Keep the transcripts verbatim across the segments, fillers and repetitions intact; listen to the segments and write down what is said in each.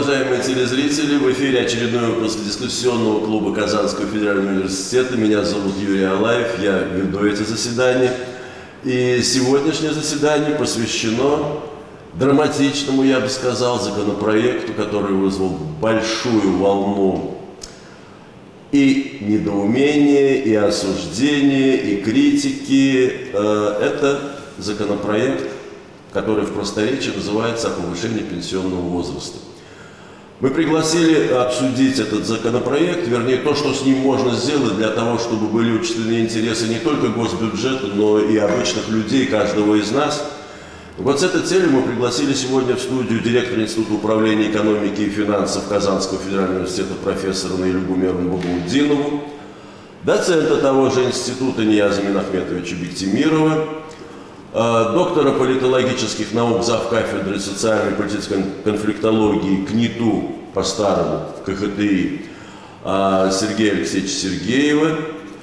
уважаемые телезрители! В эфире очередной выпуск дискуссионного клуба Казанского федерального университета. Меня зовут Юрий Алаев, я веду это заседание. И сегодняшнее заседание посвящено драматичному, я бы сказал, законопроекту, который вызвал большую волну и недоумения, и осуждения, и критики. Это законопроект, который в просторечии называется «О повышении пенсионного возраста». Мы пригласили обсудить этот законопроект, вернее, то, что с ним можно сделать для того, чтобы были учтены интересы не только госбюджета, но и обычных людей, каждого из нас. Вот с этой целью мы пригласили сегодня в студию директора Института управления экономики и финансов Казанского федерального университета профессора Наилю Гумеровну Багаутдинову, доцента того же института Нияза Минахметовича Бектимирова, доктора политологических наук, завкафедры социальной и политической конфликтологии КНИТУ, по-старому, КХТИ, Сергея Алексеевича Сергеева,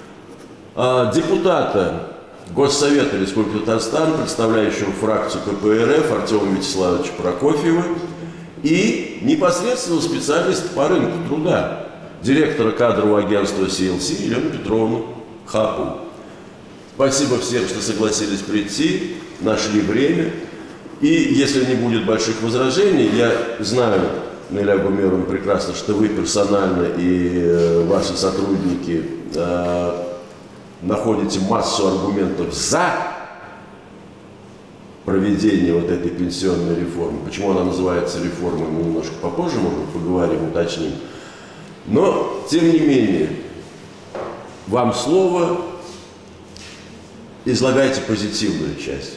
депутата Госсовета Республики Татарстан, представляющего фракцию КПРФ Артема Вячеславовича Прокофьева и непосредственно специалиста по рынку труда, директора кадрового агентства си эл си Елену Петровну Хапову. Спасибо всем, что согласились прийти, нашли время. И если не будет больших возражений, я знаю, Наиля Гумеровна, прекрасно, что вы персонально и э, ваши сотрудники э, находите массу аргументов за проведение вот этой пенсионной реформы. Почему она называется реформой, мы немножко попозже, может быть, поговорим, уточним. Но, тем не менее, вам слово. Излагайте позитивную часть.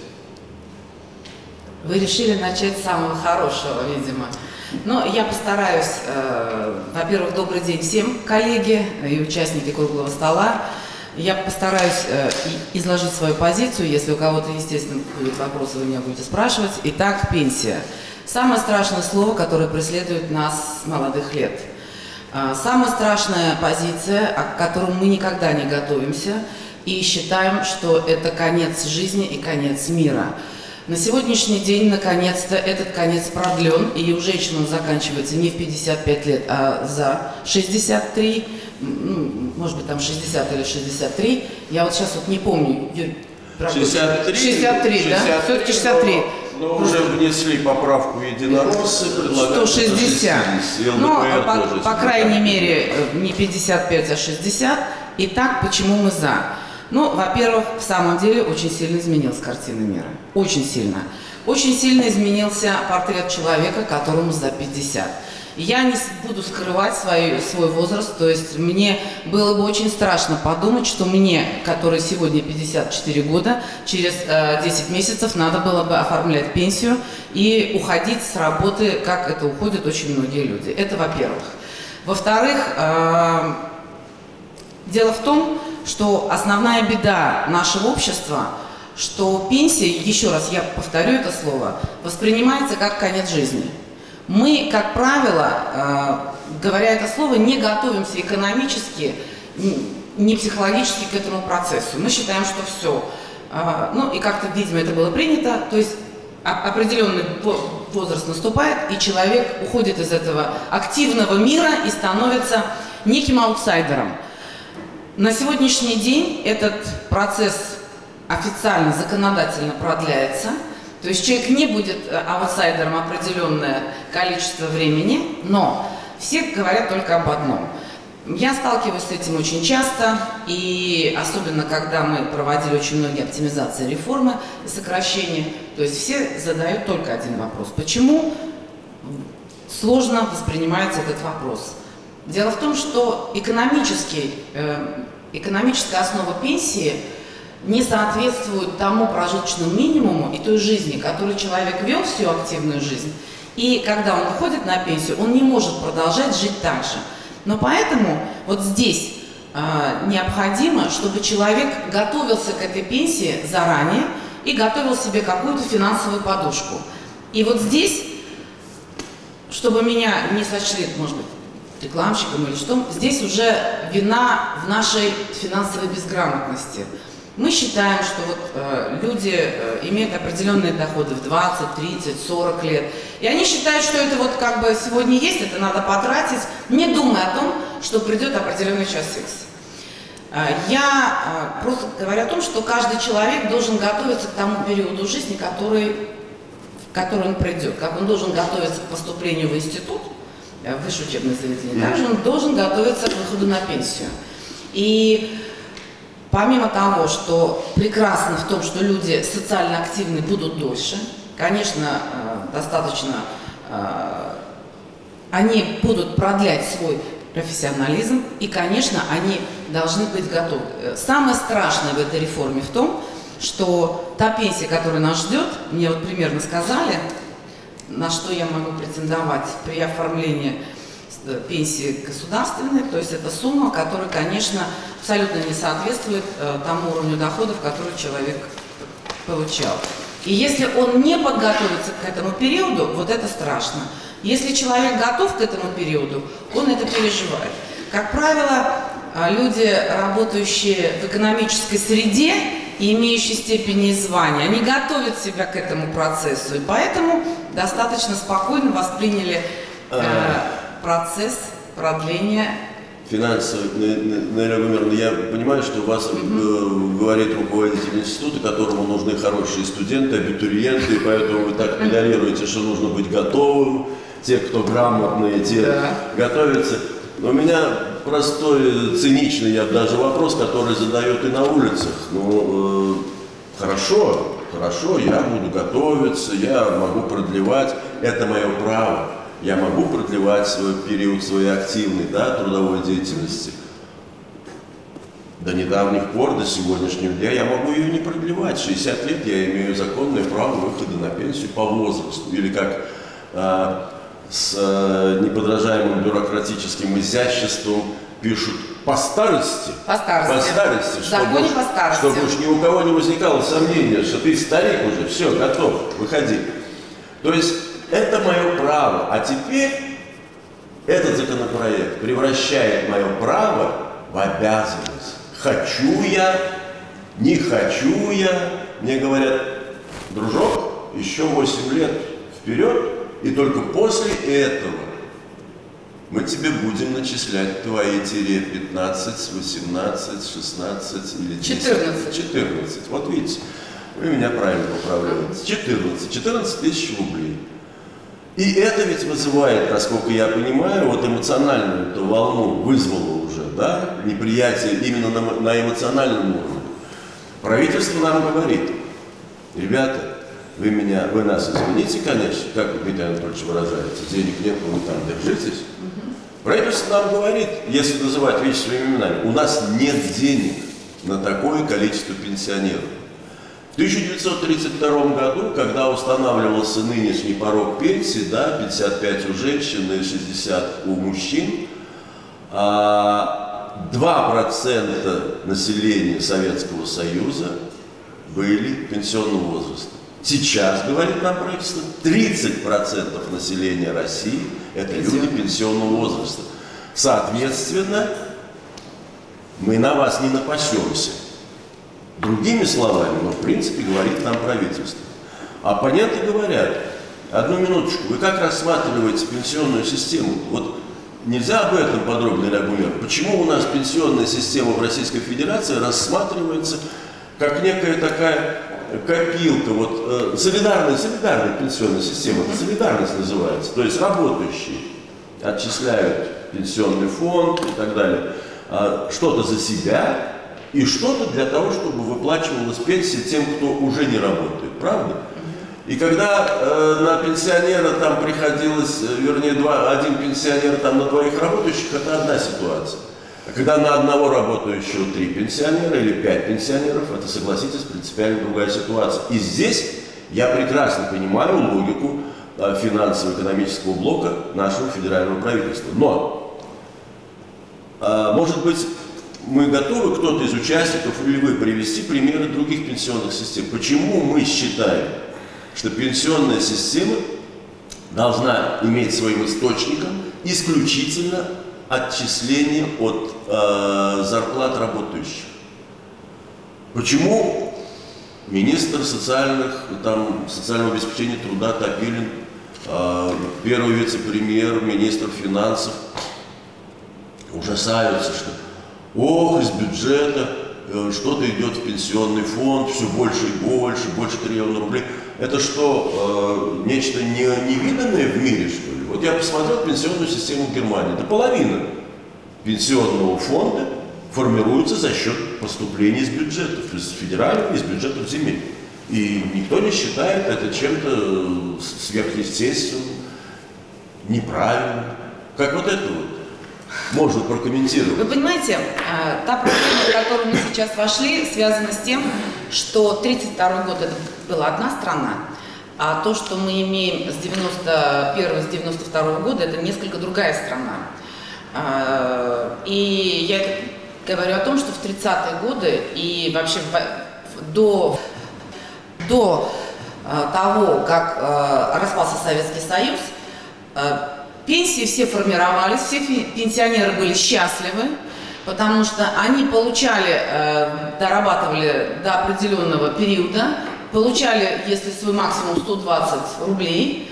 Вы решили начать с самого хорошего, видимо. Но я постараюсь. Э, во-первых, добрый день всем, коллеги и участники круглого стола. Я постараюсь э, изложить свою позицию. Если у кого-то, естественно, будут вопросы, вы меня будете спрашивать. Итак, пенсия. Самое страшное слово, которое преследует нас с молодых лет. Э, самая страшная позиция, к которой мы никогда не готовимся, и считаем, что это конец жизни и конец мира. На сегодняшний день, наконец-то, этот конец продлен, и у женщин он заканчивается не в пятьдесят пять лет, а за шестьдесят три, ну, может быть, там шестьдесят или шестьдесят три. Я вот сейчас вот не помню. шестьдесят три, шестьдесят три, да? Все-таки шестьдесят три. Но, но уже внесли поправку единороссы, предлагают сто шестьдесят. Ну, по, по крайней мере, не пятьдесят пять, а шестьдесят. Итак, почему мы за? Ну, во-первых, в самом деле очень сильно изменилась картина мира. Очень сильно. Очень сильно изменился портрет человека, которому за пятьдесят. Я не буду скрывать свой, свой возраст, то есть мне было бы очень страшно подумать, что мне, который сегодня пятьдесят четыре года, через э, десять месяцев надо было бы оформлять пенсию и уходить с работы, как это уходят очень многие люди. Это во-первых. Во-вторых, э, дело в том, что основная беда нашего общества, что пенсия, еще раз я повторю это слово, воспринимается как конец жизни. Мы, как правило, э, говоря это слово, не готовимся экономически, не психологически к этому процессу. Мы считаем, что все. Э, ну и как-то, видимо, это было принято. То есть определенный возраст наступает, и человек уходит из этого активного мира и становится неким аутсайдером. На сегодняшний день этот процесс официально, законодательно продляется. То есть человек не будет аутсайдером определенное количество времени, но все говорят только об одном. Я сталкиваюсь с этим очень часто, и особенно когда мы проводили очень многие оптимизации реформы и сокращения, то есть все задают только один вопрос. Почему сложно воспринимается этот вопрос? Дело в том, что экономический, э, экономическая основа пенсии не соответствует тому прожиточному минимуму и той жизни, которую человек вел всю активную жизнь. И когда он выходит на пенсию, он не может продолжать жить так же. Но поэтому вот здесь э, необходимо, чтобы человек готовился к этой пенсии заранее и готовил себе какую-то финансовую подушку. И вот здесь, чтобы меня не сочли, может быть, рекламщиком или что, здесь уже вина в нашей финансовой безграмотности. Мы считаем, что вот, э, люди э, имеют определенные доходы в двадцать, тридцать, сорок лет, и они считают, что это вот как бы сегодня есть, это надо потратить, не думая о том, что придет определенный час Икс. Э, я э, просто говорю о том, что каждый человек должен готовиться к тому периоду жизни, который, в который он придет, как он должен готовиться к поступлению в институт, э, в высшее учебное заведение, также он должен готовиться к выходу на пенсию. И помимо того, что прекрасно в том, что люди социально активны будут дольше, конечно, достаточно, они будут продлять свой профессионализм, и, конечно, они должны быть готовы. Самое страшное в этой реформе в том, что та пенсия, которая нас ждет, мне вот примерно сказали, на что я могу претендовать при оформлении пенсии государственной, то есть это сумма, которая, конечно, абсолютно не соответствует э, тому уровню доходов, который человек получал. И если он не подготовится к этому периоду, вот это страшно. Если человек готов к этому периоду, он это переживает. Как правило, люди, работающие в экономической среде и имеющие степени и звания, они готовят себя к этому процессу, и поэтому достаточно спокойно восприняли э, процесс продления. Финансовый, Наиля Гумеровна, я понимаю, что у вас mm-hmm. говорит руководитель института, которому нужны хорошие студенты, абитуриенты, и поэтому вы так педалируете, что нужно быть готовым, те, кто грамотные, те да. готовятся. Но у меня простой, циничный, я даже вопрос, который задают и на улицах. Ну, э, хорошо, хорошо, я буду готовиться, я могу продлевать, это мое право. Я могу продлевать свой период своей активной, да, трудовой деятельности. До недавних пор, до сегодняшнего дня я могу ее не продлевать. шестьдесят лет я имею законное право выхода на пенсию по возрасту. Или как а, с а, неподражаемым бюрократическим изяществом пишут по старости. По старости. По старости. Чтобы уж, по старости. чтобы уж ни у кого не возникало сомнения, что ты старик уже, все, готов, выходи. То есть это мое право, а теперь этот законопроект превращает мое право в обязанность. Хочу я, не хочу я. Мне говорят, дружок, еще восемь лет вперед, и только после этого мы тебе будем начислять твои тире пятнадцать, восемнадцать, шестнадцать или десять. четырнадцать. четырнадцать. Вот видите, вы меня правильно поправляете. четырнадцать. четырнадцать тысяч рублей. И это ведь вызывает, насколько я понимаю, вот эмоциональную эту волну вызвало уже, да, неприятие именно на, на эмоциональном уровне. Правительство нам говорит, ребята, вы меня, вы нас извините, конечно, как Дмитрий Анатольевич выражается, денег нет, вы там держитесь. Угу. Правительство нам говорит, если называть вещи своими именами, у нас нет денег на такое количество пенсионеров. В тысяча девятьсот тридцать втором году, когда устанавливался нынешний порог пенсии, да, пятьдесят пять у женщин и шестьдесят у мужчин, два процента населения Советского Союза были пенсионного возраста. Сейчас, говорит нам правительство, тридцать процентов населения России – это люди пенсионного возраста. Соответственно, мы на вас не напасемся. Другими словами, но в принципе говорит нам правительство. Оппоненты говорят, одну минуточку, вы как рассматриваете пенсионную систему? Вот нельзя об этом подробно, Наиля Гумеровна. Почему у нас пенсионная система в Российской Федерации рассматривается как некая такая копилка, вот э, солидарная, солидарная пенсионная система, это солидарность называется, то есть работающие отчисляют пенсионный фонд и так далее, э, что-то за себя, и что-то для того, чтобы выплачивалась пенсия тем, кто уже не работает, правда? И когда э, на пенсионера там приходилось, вернее, два, один пенсионер там на двоих работающих, это одна ситуация. А когда на одного работающего три пенсионера или пять пенсионеров, это, согласитесь, принципиально другая ситуация. И здесь я прекрасно понимаю логику э, финансово-экономического блока нашего федерального правительства. Но, э, может быть, мы готовы, кто-то из участников или вы, привести примеры других пенсионных систем. Почему мы считаем, что пенсионная система должна иметь своим источником исключительно отчисление от э, зарплат работающих? Почему министр социальных, там, социального обеспечения труда Топилин, первый вице-премьер, министр финансов ужасаются, что ох, из бюджета что-то идет в пенсионный фонд, все больше и больше, больше триллиона рублей. Это что, э, нечто не, невиданное в мире, что ли? Вот я посмотрел пенсионную систему Германии. До половины пенсионного фонда формируется за счет поступлений из бюджетов, из федеральных, из бюджетов земель. И никто не считает это чем-то сверхъестественным, неправильным. Как вот это вот можно прокомментировать? Вы понимаете, та проблема, в которую мы сейчас вошли, связана с тем, что тридцать второй год это была одна страна, а то, что мы имеем с девяносто первого, с девяносто второго года, это несколько другая страна. И я говорю о том, что в тридцатые годы и вообще до, до того, как распался Советский Союз, пенсии все формировались, все пенсионеры были счастливы, потому что они получали, дорабатывали до определенного периода, получали, если свой максимум, сто двадцать рублей,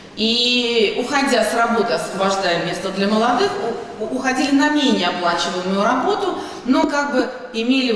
и, уходя с работы, освобождая место для молодых, уходили на менее оплачиваемую работу, но как бы имели у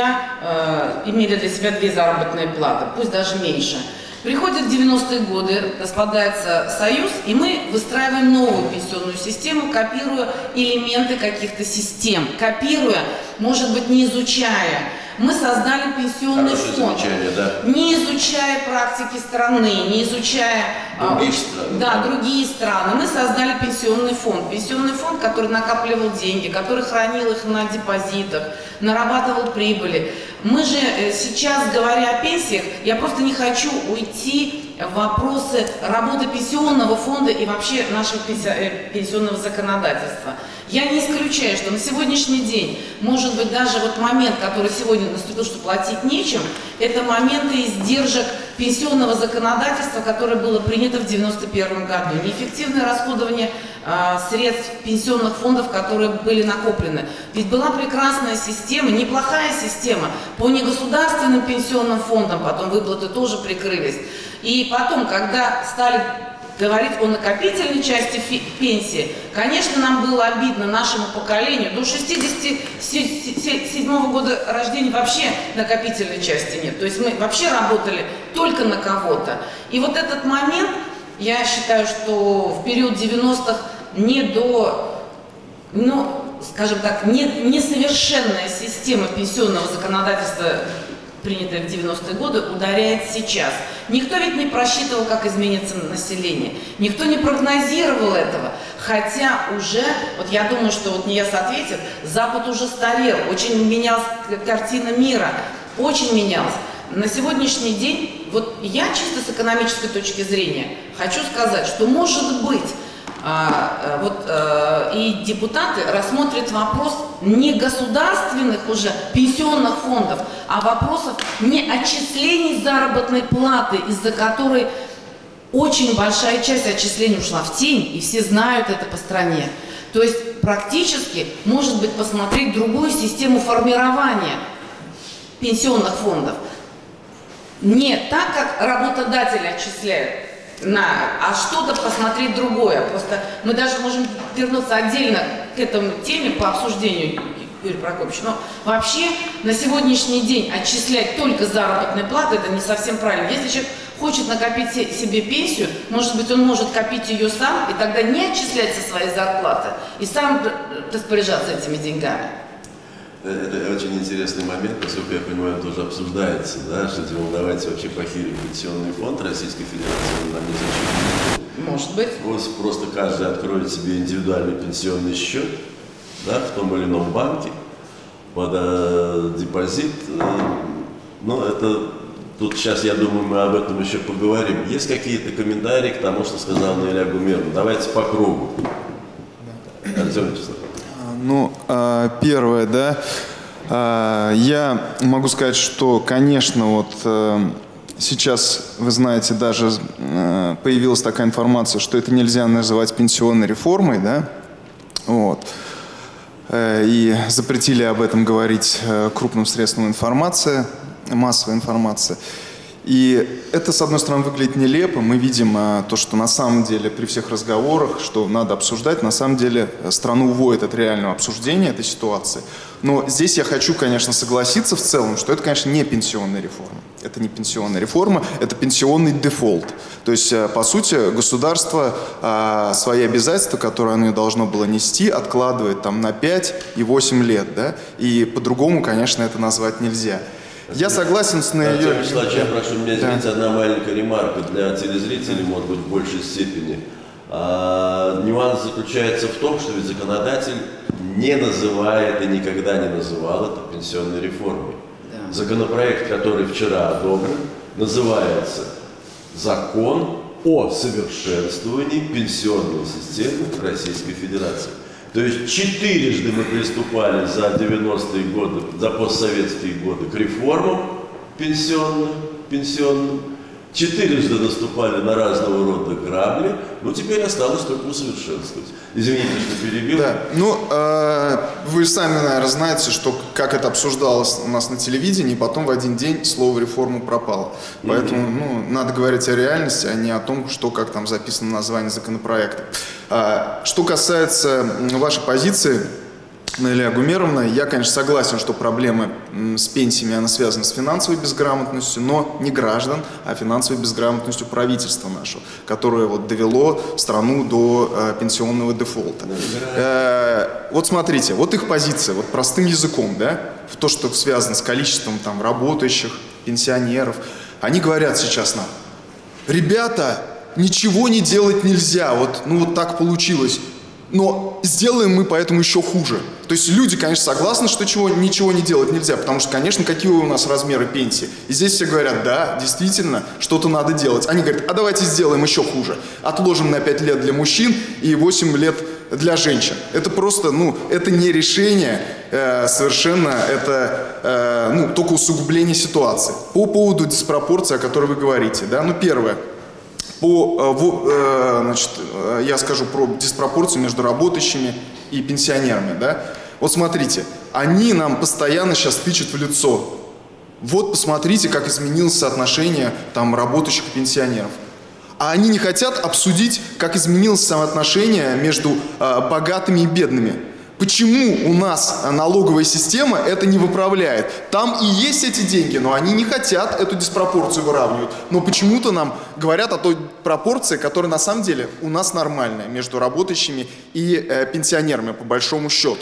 себя, имели для себя две заработные платы, пусть даже меньше. Приходят девяностые годы, распадается Союз, и мы выстраиваем новую пенсионную систему, копируя элементы каких-то систем, копируя, может быть, не изучая. Мы создали пенсионный Хорошее фонд, да. не изучая практики страны, не изучая другие, а, страны, да, да. другие страны. Мы создали пенсионный фонд. Пенсионный фонд, который накапливал деньги, который хранил их на депозитах, нарабатывал прибыли. Мы же сейчас, говоря о пенсиях, я просто не хочу уйти в вопросы работы пенсионного фонда и вообще нашего пенсионного законодательства. Я не исключаю, что на сегодняшний день, может быть, даже вот момент, который сегодня наступил, что платить нечем, это моменты издержек пенсионного законодательства, которое было принято в девяносто первом году. Неэффективное расходование э, средств пенсионных фондов, которые были накоплены. Ведь была прекрасная система, неплохая система по негосударственным пенсионным фондам, потом выплаты тоже прикрылись. И потом, когда стали говорить о накопительной части пенсии, конечно, нам было обидно, нашему поколению. До шестидесяти седьмого года рождения вообще накопительной части нет. То есть мы вообще работали только на кого-то. И вот этот момент, я считаю, что в период девяностых не до, ну, скажем так, не, несовершенная система пенсионного законодательства, принятая в девяностые годы, ударяет сейчас. Никто ведь не просчитывал, как изменится население. Никто не прогнозировал этого. Хотя уже, вот я думаю, что вот НИЕС ответит, Запад уже старел, очень менялась картина мира, очень менялась. На сегодняшний день, вот я чисто с экономической точки зрения хочу сказать, что может быть, А, вот, а, и депутаты рассмотрят вопрос не государственных уже пенсионных фондов, а вопросов не отчислений заработной платы, из-за которой очень большая часть отчислений ушла в тень, и все знают это по стране. То есть практически, может быть, посмотреть другую систему формирования пенсионных фондов. Не так, как работодатель отчисляет, на, а что-то посмотреть другое. Просто мы даже можем вернуться отдельно к этому теме по обсуждению, Юрий Прокопьевич. Но вообще на сегодняшний день отчислять только заработные платы — это не совсем правильно. Если человек хочет накопить себе пенсию, может быть, он может копить ее сам, и тогда не отчислять со своей зарплаты, и сам распоряжаться этими деньгами. Это очень интересный момент, поскольку, я понимаю, тоже обсуждается, да, что типа, давайте вообще похерим пенсионный фонд Российской Федерации, нам незачем. Может быть. Вот просто каждый откроет себе индивидуальный пенсионный счет, да, в том или ином банке, под э, депозит. Э, ну, это, тут сейчас, я думаю, мы об этом еще поговорим. Есть какие-то комментарии к тому, что сказал Наиля Гумерова? Давайте по кругу. Артем Вячеславович. Ну, первое, да, я могу сказать, что, конечно, вот сейчас, вы знаете, даже появилась такая информация, что это нельзя называть пенсионной реформой, да, вот. и запретили об этом говорить крупным средствам информации, массовой информации. И это, с одной стороны, выглядит нелепо. Мы видим а, то, что на самом деле при всех разговорах, что надо обсуждать, на самом деле страну уводит от реального обсуждения этой ситуации. Но здесь я хочу, конечно, согласиться в целом, что это, конечно, не пенсионная реформа. Это не пенсионная реформа, это пенсионный дефолт. То есть, по сути, государство а, свои обязательства, которые оно должно было нести, откладывает там на пять и восемь лет. Да? И по-другому, конечно, это назвать нельзя. Я согласен с Артем Вячеславович, я прошу меня извинить, да. Одна маленькая ремарка для телезрителей, может быть, в большей степени. А, нюанс заключается в том, что ведь законодатель не называет и никогда не называл это пенсионной реформой. Да. Законопроект, который вчера одобрен, называется «Закон о совершенствовании пенсионной системы Российской Федерации». То есть четырежды мы приступали за девяностые годы, за постсоветские годы к реформам пенсионным, пенсионным. Четырежды наступали на разного рода грабли, но теперь осталось только усовершенствовать. Извините, что перебил. Да, ну, э, вы сами, наверное, знаете, что, как это обсуждалось у нас на телевидении, и потом в один день слово «реформа» пропало. Поэтому, ну, надо говорить о реальности, а не о том, что, как там записано в названии законопроекта. А, что касается вашей позиции, Наиля Гумеровна, я, конечно, согласен, что проблема с пенсиями, она связана с финансовой безграмотностью, но не граждан, а финансовой безграмотностью правительства нашего, которое вот довело страну до э, пенсионного дефолта. Э, вот смотрите, вот их позиция, вот простым языком, да, в то, что связано с количеством там работающих, пенсионеров, они говорят сейчас нам: ребята, ничего не делать нельзя, вот, ну вот так получилось. Но сделаем мы поэтому еще хуже. То есть люди, конечно, согласны, что чего, ничего не делать нельзя, потому что, конечно, какие у нас размеры пенсии. И здесь все говорят: да, действительно, что-то надо делать. Они говорят: а давайте сделаем еще хуже. Отложим на пять лет для мужчин и восемь лет для женщин. Это просто, ну, это не решение э, совершенно, это э, ну, только усугубление ситуации. По поводу диспропорции, о которой вы говорите, да, ну, первое. По, значит, я скажу про диспропорцию между работающими и пенсионерами. Да? Вот смотрите, они нам постоянно сейчас тычут в лицо. Вот посмотрите, как изменилось соотношение там, работающих и пенсионеров. А они не хотят обсудить, как изменилось соотношение между э, богатыми и бедными. Почему у нас налоговая система это не выправляет? Там и есть эти деньги, но они не хотят эту диспропорцию выравнивать. Но почему-то нам говорят о той пропорции, которая на самом деле у нас нормальная между работающими и э, пенсионерами, по большому счету.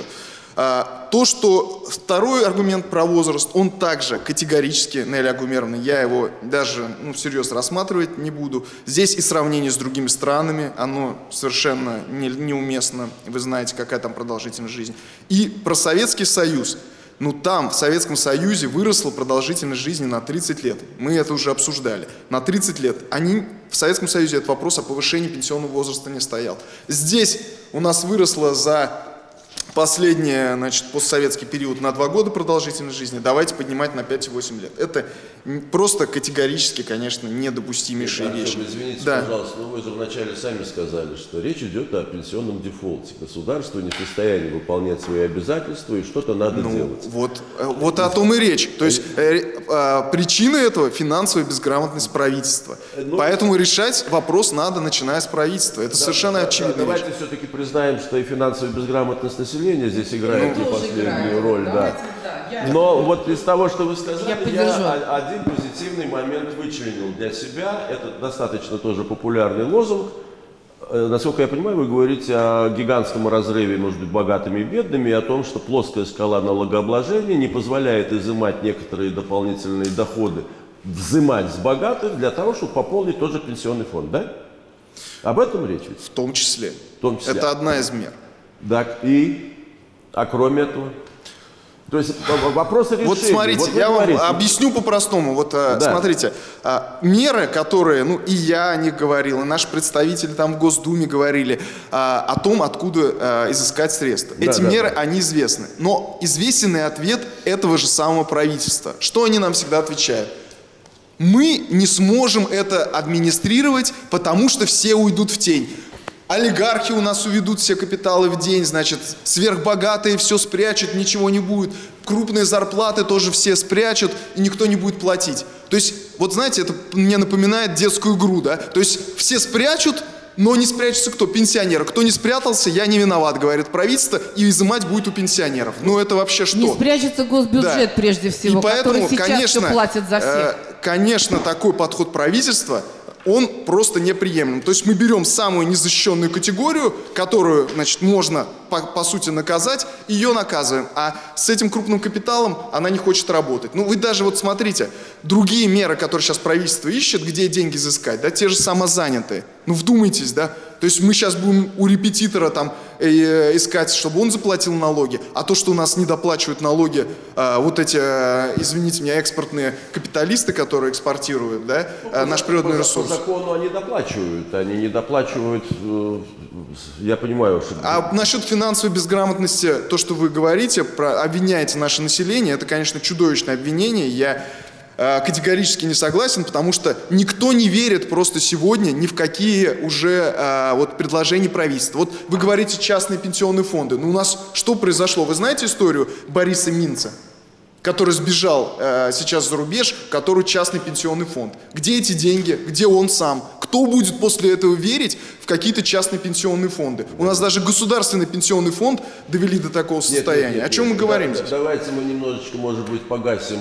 А, то, что второй аргумент про возраст, он также категорически, Наиля Гумеровна, я его даже ну, всерьез рассматривать не буду. Здесь и сравнение с другими странами, оно совершенно не, неуместно. Вы знаете, какая там продолжительность жизни. И про Советский Союз. Ну там, в Советском Союзе, выросла продолжительность жизни на тридцать лет. Мы это уже обсуждали. На тридцать лет. Они, в Советском Союзе этот вопрос о повышении пенсионного возраста не стоял. Здесь у нас выросло за последний, значит, постсоветский период на два года продолжительность жизни, давайте поднимать на пять и восемь лет. Это просто категорически, конечно, недопустимейшие Нет, вещи. Извините, да. пожалуйста, но вы же вначале сами сказали, что речь идет о пенсионном дефолте. Государство не в состоянии выполнять свои обязательства и что-то надо ну, делать. Вот, вот о том и речь. То есть э, э, причина этого – финансовая безграмотность правительства. Но... Поэтому решать вопрос надо, начиная с правительства. Это да, совершенно да, очевидно. Да, давайте все-таки признаем, что и финансовая безграмотность населения здесь играет ну, не последнюю играет. роль. Давайте, да. Да, Но я... вот из того, что вы сказали, я, я один позитивный момент вычленил для себя. Это достаточно тоже популярный лозунг. Насколько я понимаю, вы говорите о гигантском разрыве между богатыми и бедными, и о том, что плоская скала налогообложения не позволяет изымать некоторые дополнительные доходы, взимать с богатых для того, чтобы пополнить тоже пенсионный фонд, да? Об этом речь ведь? В том числе. В том числе. Это одна из мер. Так, и... А кроме этого? То есть вопрос решения. Вот смотрите, вот я говорите. вам объясню по-простому. Вот да. смотрите, меры, которые, ну и я о них говорил, и наши представители там в Госдуме говорили о том, откуда изыскать средства. Да, Эти да, меры, да. они известны. Но известен и ответ этого же самого правительства. Что они нам всегда отвечают? Мы не сможем это администрировать, потому что все уйдут в тень. олигархи у нас уведут все капиталы в день, значит, сверхбогатые все спрячут, ничего не будет. Крупные зарплаты тоже все спрячут, и никто не будет платить. То есть, вот знаете, это мне напоминает детскую игру, да? То есть, все спрячут, но не спрячется кто? Пенсионеры. Кто не спрятался, я не виноват, говорит правительство, и изымать будет у пенсионеров. Ну это вообще что? Не спрячется госбюджет, да, прежде всего, и поэтому, который сейчас конечно, все платит за всех. Э, конечно, такой подход правительства, он просто неприемлем. То есть мы берем самую незащищенную категорию, которую, значит, можно по, по сути наказать, ее наказываем. А с этим крупным капиталом она не хочет работать. Ну вы даже вот смотрите, другие меры, которые сейчас правительство ищет, где деньги изыскать, да, те же самозанятые. Ну вдумайтесь, да. То есть мы сейчас будем у репетитора там э, искать, чтобы он заплатил налоги, а то, что у нас не доплачивают налоги, э, вот эти, э, извините меня, экспортные капиталисты, которые экспортируют, да, э, наш природный ресурс. По закону они доплачивают, они не доплачивают, э, я понимаю, что... А насчет финансовой безграмотности, то, что вы говорите, про, обвиняете наше население, это, конечно, чудовищное обвинение, я... категорически не согласен, потому что никто не верит просто сегодня ни в какие уже а, вот предложения правительства. Вот вы говорите частные пенсионные фонды. Но у нас что произошло? Вы знаете историю Бориса Минца, который сбежал а, сейчас за рубеж, который частный пенсионный фонд? Где эти деньги? Где он сам? Кто будет после этого верить в какие-то частные пенсионные фонды? У нас даже государственный пенсионный фонд довели до такого состояния. Нет, нет, нет, О чем нет, мы говорим да, здесь? Давайте мы немножечко, может быть, погасим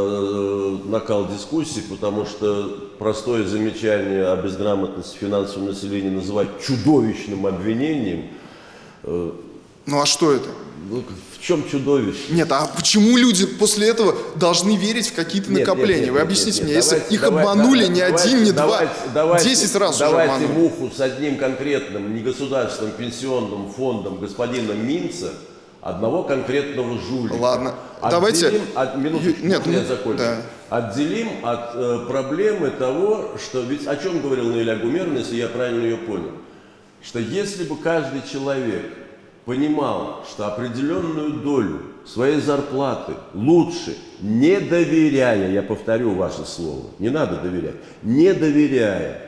э, накал дискуссии, потому что простое замечание о безграмотности финансового населения называть чудовищным обвинением. Э, ну а что это? В чем чудовище? Нет, а почему люди после этого должны верить в какие-то накопления? Нет, нет, Вы объясните нет, нет, мне, давайте, если их давайте, обманули давайте, не давайте, один, не давайте, два, десять раз давайте уже обманули. Давайте муху с одним конкретным негосударственным пенсионным фондом господина Минца, одного конкретного жулика. Ладно, отделим давайте... От, минуточку, нет, я закончу. Да. Отделим от э, проблемы того, что... Ведь о чем говорил Наиля Гумеровна, если я правильно ее понял? Что если бы каждый человек понимал, что определенную долю своей зарплаты лучше, не доверяя, я повторю ваше слово, не надо доверять, не доверяя,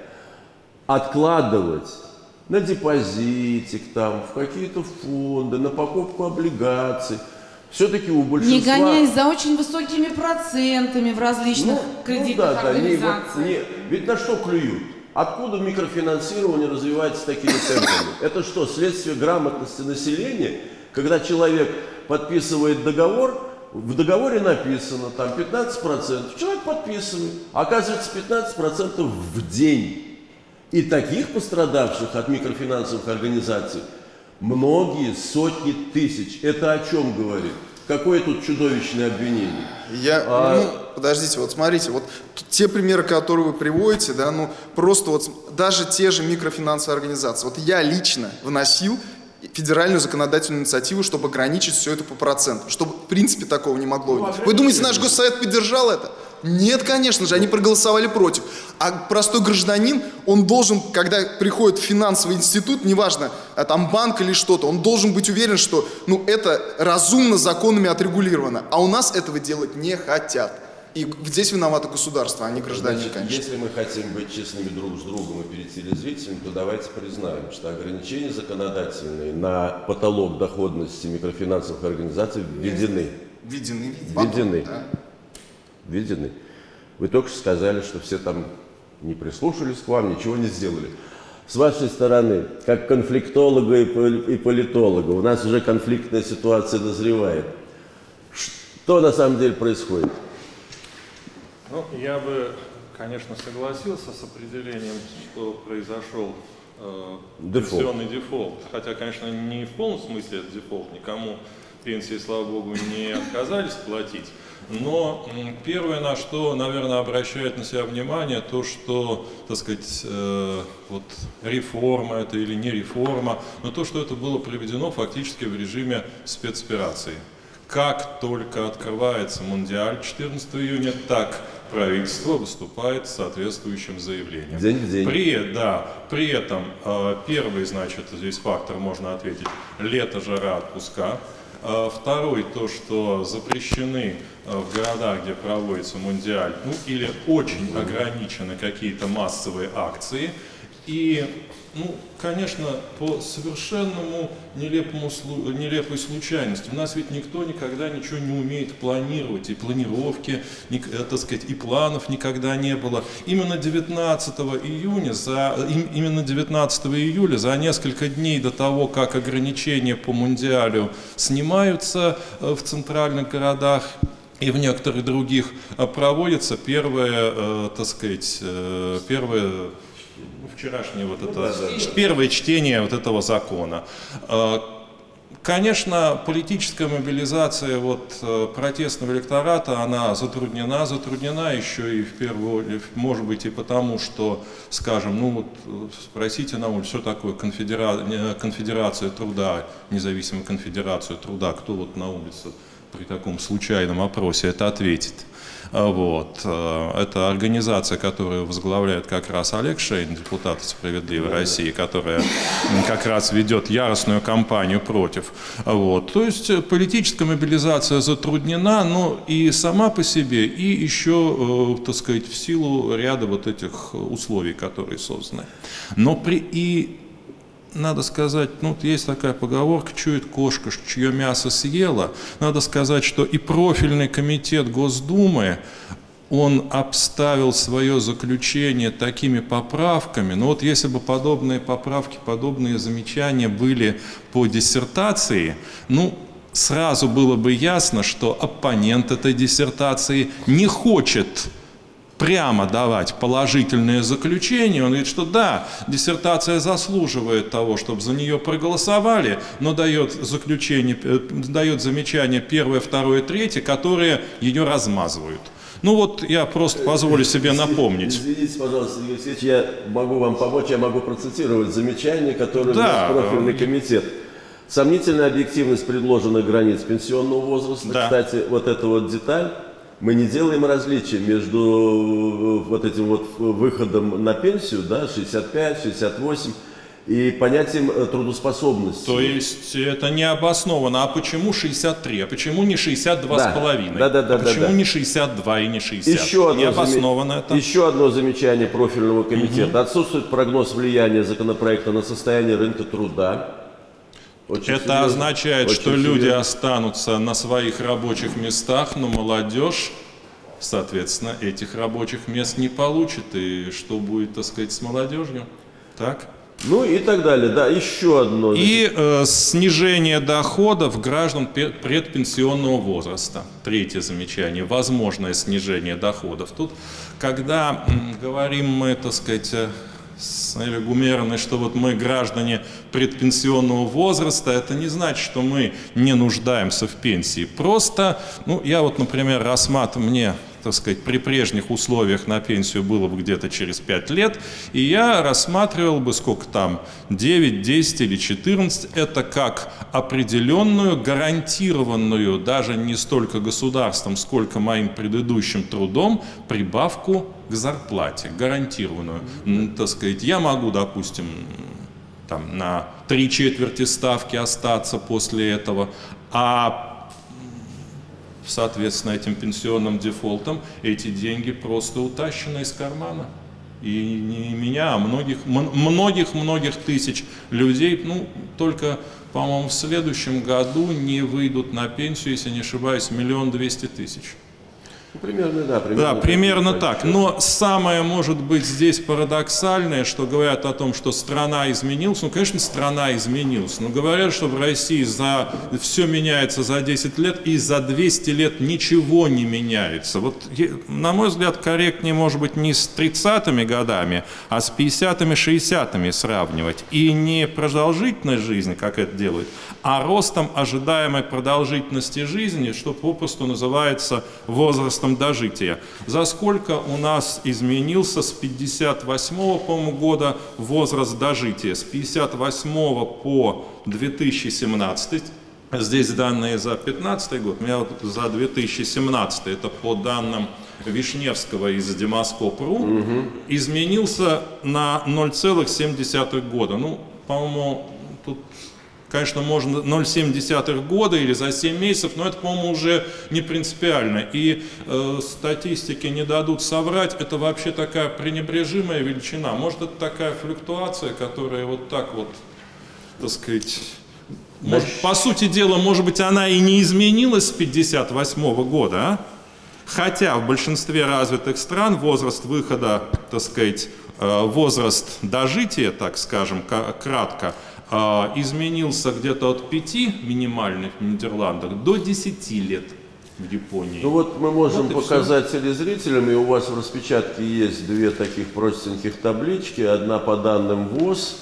откладывать на депозитик, там, в какие-то фонды, на покупку облигаций, все-таки у большинства... Не гоняясь за очень высокими процентами в различных ну, кредитных ну, да, организациях. Да, не, вот, не, ведь на что клюют? Откуда микрофинансирование развивается такими темпами? Это что, следствие грамотности населения? Когда человек подписывает договор, в договоре написано там пятнадцать процентов, человек подписывает, оказывается пятнадцать процентов в день. И таких пострадавших от микрофинансовых организаций многие сотни тысяч. Это о чем говорит? Какое тут чудовищное обвинение? Я, а... ну, подождите, вот смотрите, вот те примеры, которые вы приводите, да, ну, просто вот даже те же микрофинансовые организации. Вот я лично вносил федеральную законодательную инициативу, чтобы ограничить все это по процентам, чтобы в принципе такого не могло быть. Ну, вы думаете, наш госсовет поддержал это? Нет, конечно же, они проголосовали против. А простой гражданин, он должен, когда приходит в финансовый институт, неважно, а там банк или что-то, он должен быть уверен, что ну, это разумно законами отрегулировано. А у нас этого делать не хотят. И здесь виновато государство, а не гражданин, Значит, конечно. Если мы хотим быть честными друг с другом и перед телезрителями, то давайте признаем, что ограничения законодательные на потолок доходности микрофинансовых организаций введены. Введены. Введены. Да. Введены. Вы только что сказали, что все там не прислушались к вам, ничего не сделали. С вашей стороны, как конфликтолога и политолога, у нас уже конфликтная ситуация назревает. Что на самом деле происходит? Ну, я бы, конечно, согласился с определением, что произошел э, пенсионный дефолт. Хотя, конечно, не в полном смысле это дефолт, никому пенсии, слава богу, не отказались платить. Но первое, на что, наверное, обращает на себя внимание, то, что, так сказать, э, вот реформа это или не реформа, но то, что это было проведено фактически в режиме спецоперации. Как только открывается Мундиаль четырнадцатого июня, так правительство выступает с соответствующим заявлением. День в день. При, да, при этом э, первый, значит, здесь фактор, можно ответить, лето, жара, отпуска. Второй, то, что запрещены в городах, где проводится Мундиаль, ну или очень ограничены какие-то массовые акции. И, ну, конечно, по совершенному нелепому, нелепой случайности. У нас ведь никто никогда ничего не умеет планировать, и планировки, так сказать, и планов никогда не было. Именно девятнадцатого июня, за, именно девятнадцатого июля, за несколько дней до того, как ограничения по Мундиалю снимаются в центральных городах, и в некоторых других проводится первое, так сказать, первое, вчерашнее вот это, первое чтение вот этого закона. Конечно, политическая мобилизация вот, протестного электората, она затруднена, затруднена еще и в первую, может быть, и потому, что, скажем, ну вот спросите на улице, что такое конфедера... конфедерация труда, независимая конфедерация труда, кто вот на улице при таком случайном опросе это ответит. Вот. Это организация, которую возглавляет как раз Олег Шейн, депутат «Справедливой России», которая как раз ведет яростную кампанию против. Вот. То есть политическая мобилизация затруднена, но и сама по себе, и еще, так сказать, в силу ряда вот этих условий, которые созданы. Но при и надо сказать, ну, есть такая поговорка, чует кошка, чье мясо съела. Надо сказать, что и профильный комитет Госдумы, он обставил свое заключение такими поправками. Но вот если бы подобные поправки, подобные замечания были по диссертации, ну, сразу было бы ясно, что оппонент этой диссертации не хочет прямо давать положительное заключение. Он говорит, что да, диссертация заслуживает того, чтобы за нее проголосовали, но дает заключение, дает замечания первое, второе, третье, которые ее размазывают. Ну вот я просто позволю себе напомнить. Извините, пожалуйста, Игорь Алексеевич, я могу вам помочь, я могу процитировать замечания, которые да. внес профильный комитет. Сомнительная объективность предложенных границ пенсионного возраста. Да. Кстати, вот эта вот деталь. Мы не делаем различия между вот этим вот выходом на пенсию, да, шестьдесят пять, шестьдесят восемь, и понятием трудоспособности. То есть это не обосновано. А почему шестьдесят три? А почему не шестьдесят два с половиной? Да, да, да, а почему да, да. не шестьдесят два и не шестьдесят? Еще не обосновано зам... это? Еще одно замечание профильного комитета. Угу. Отсутствует прогноз влияния законопроекта на состояние рынка труда. Очень это серьезно. означает, Очень что серьезно. люди останутся на своих рабочих местах, но молодежь, соответственно, этих рабочих мест не получит. И что будет, так сказать, с молодежью? Так? Ну и так далее. Да, еще одно. И э, снижение доходов граждан предпенсионного возраста. Третье замечание. Возможное снижение доходов. Тут, когда м, говорим мы, так сказать, с Элей Гумеровной, что вот мы граждане предпенсионного возраста, это не значит, что мы не нуждаемся в пенсии. Просто, ну, я вот, например, рассматриваю, мне, так сказать, при прежних условиях на пенсию было бы где-то через пять лет, и я рассматривал бы, сколько там, девять, десять или четырнадцать, это как определенную, гарантированную, даже не столько государством, сколько моим предыдущим трудом, прибавку к зарплате, гарантированную. Так сказать, я могу, допустим, там, на три четверти ставки остаться после этого, а соответственно, этим пенсионным дефолтом эти деньги просто утащены из кармана. И не меня, а многих, многих-многих тысяч людей, ну, только, по-моему, в следующем году не выйдут на пенсию, если не ошибаюсь, миллион двести тысяч. Ну, примерно, да. Примерно, да, примерно так. Но самое, может быть, здесь парадоксальное, что говорят о том, что страна изменилась. Ну, конечно, страна изменилась. Но говорят, что в России за... все меняется за десять лет, и за двести лет ничего не меняется. Вот, на мой взгляд, корректнее, может быть, не с тридцатыми годами, а с пятидесятыми, шестидесятыми сравнивать. И не продолжительность жизни, как это делают, а ростом ожидаемой продолжительности жизни, что попросту называется возраст дожития. За сколько у нас изменился с пятьдесят восьмого, по-моему, года возраст дожития? С пятьдесят восьмого по две тысячи семнадцатый, здесь данные за две тысячи пятнадцатый год, у меня вот за две тысячи семнадцатый, это по данным Вишневского из Демоскоп точка ру, угу. изменился на ноль целых семь десятых года. Ну, по-моему, тут Конечно, можно ноль целых семь десятых года или за семь месяцев, но это, по-моему, уже не принципиально. И э, статистики не дадут соврать, это вообще такая пренебрежимая величина. Может, это такая флюктуация, которая вот так вот, так сказать... Может, по сути дела, может быть, она и не изменилась с пятьдесят восьмого года, а? Хотя в большинстве развитых стран возраст выхода, так сказать, возраст дожития, так скажем, кратко, изменился где-то от пяти минимальных в Нидерландах до десяти лет в Японии. Ну вот мы можем вот показать все. телезрителям, и у вас в распечатке есть две таких простеньких таблички, одна по данным ВОЗ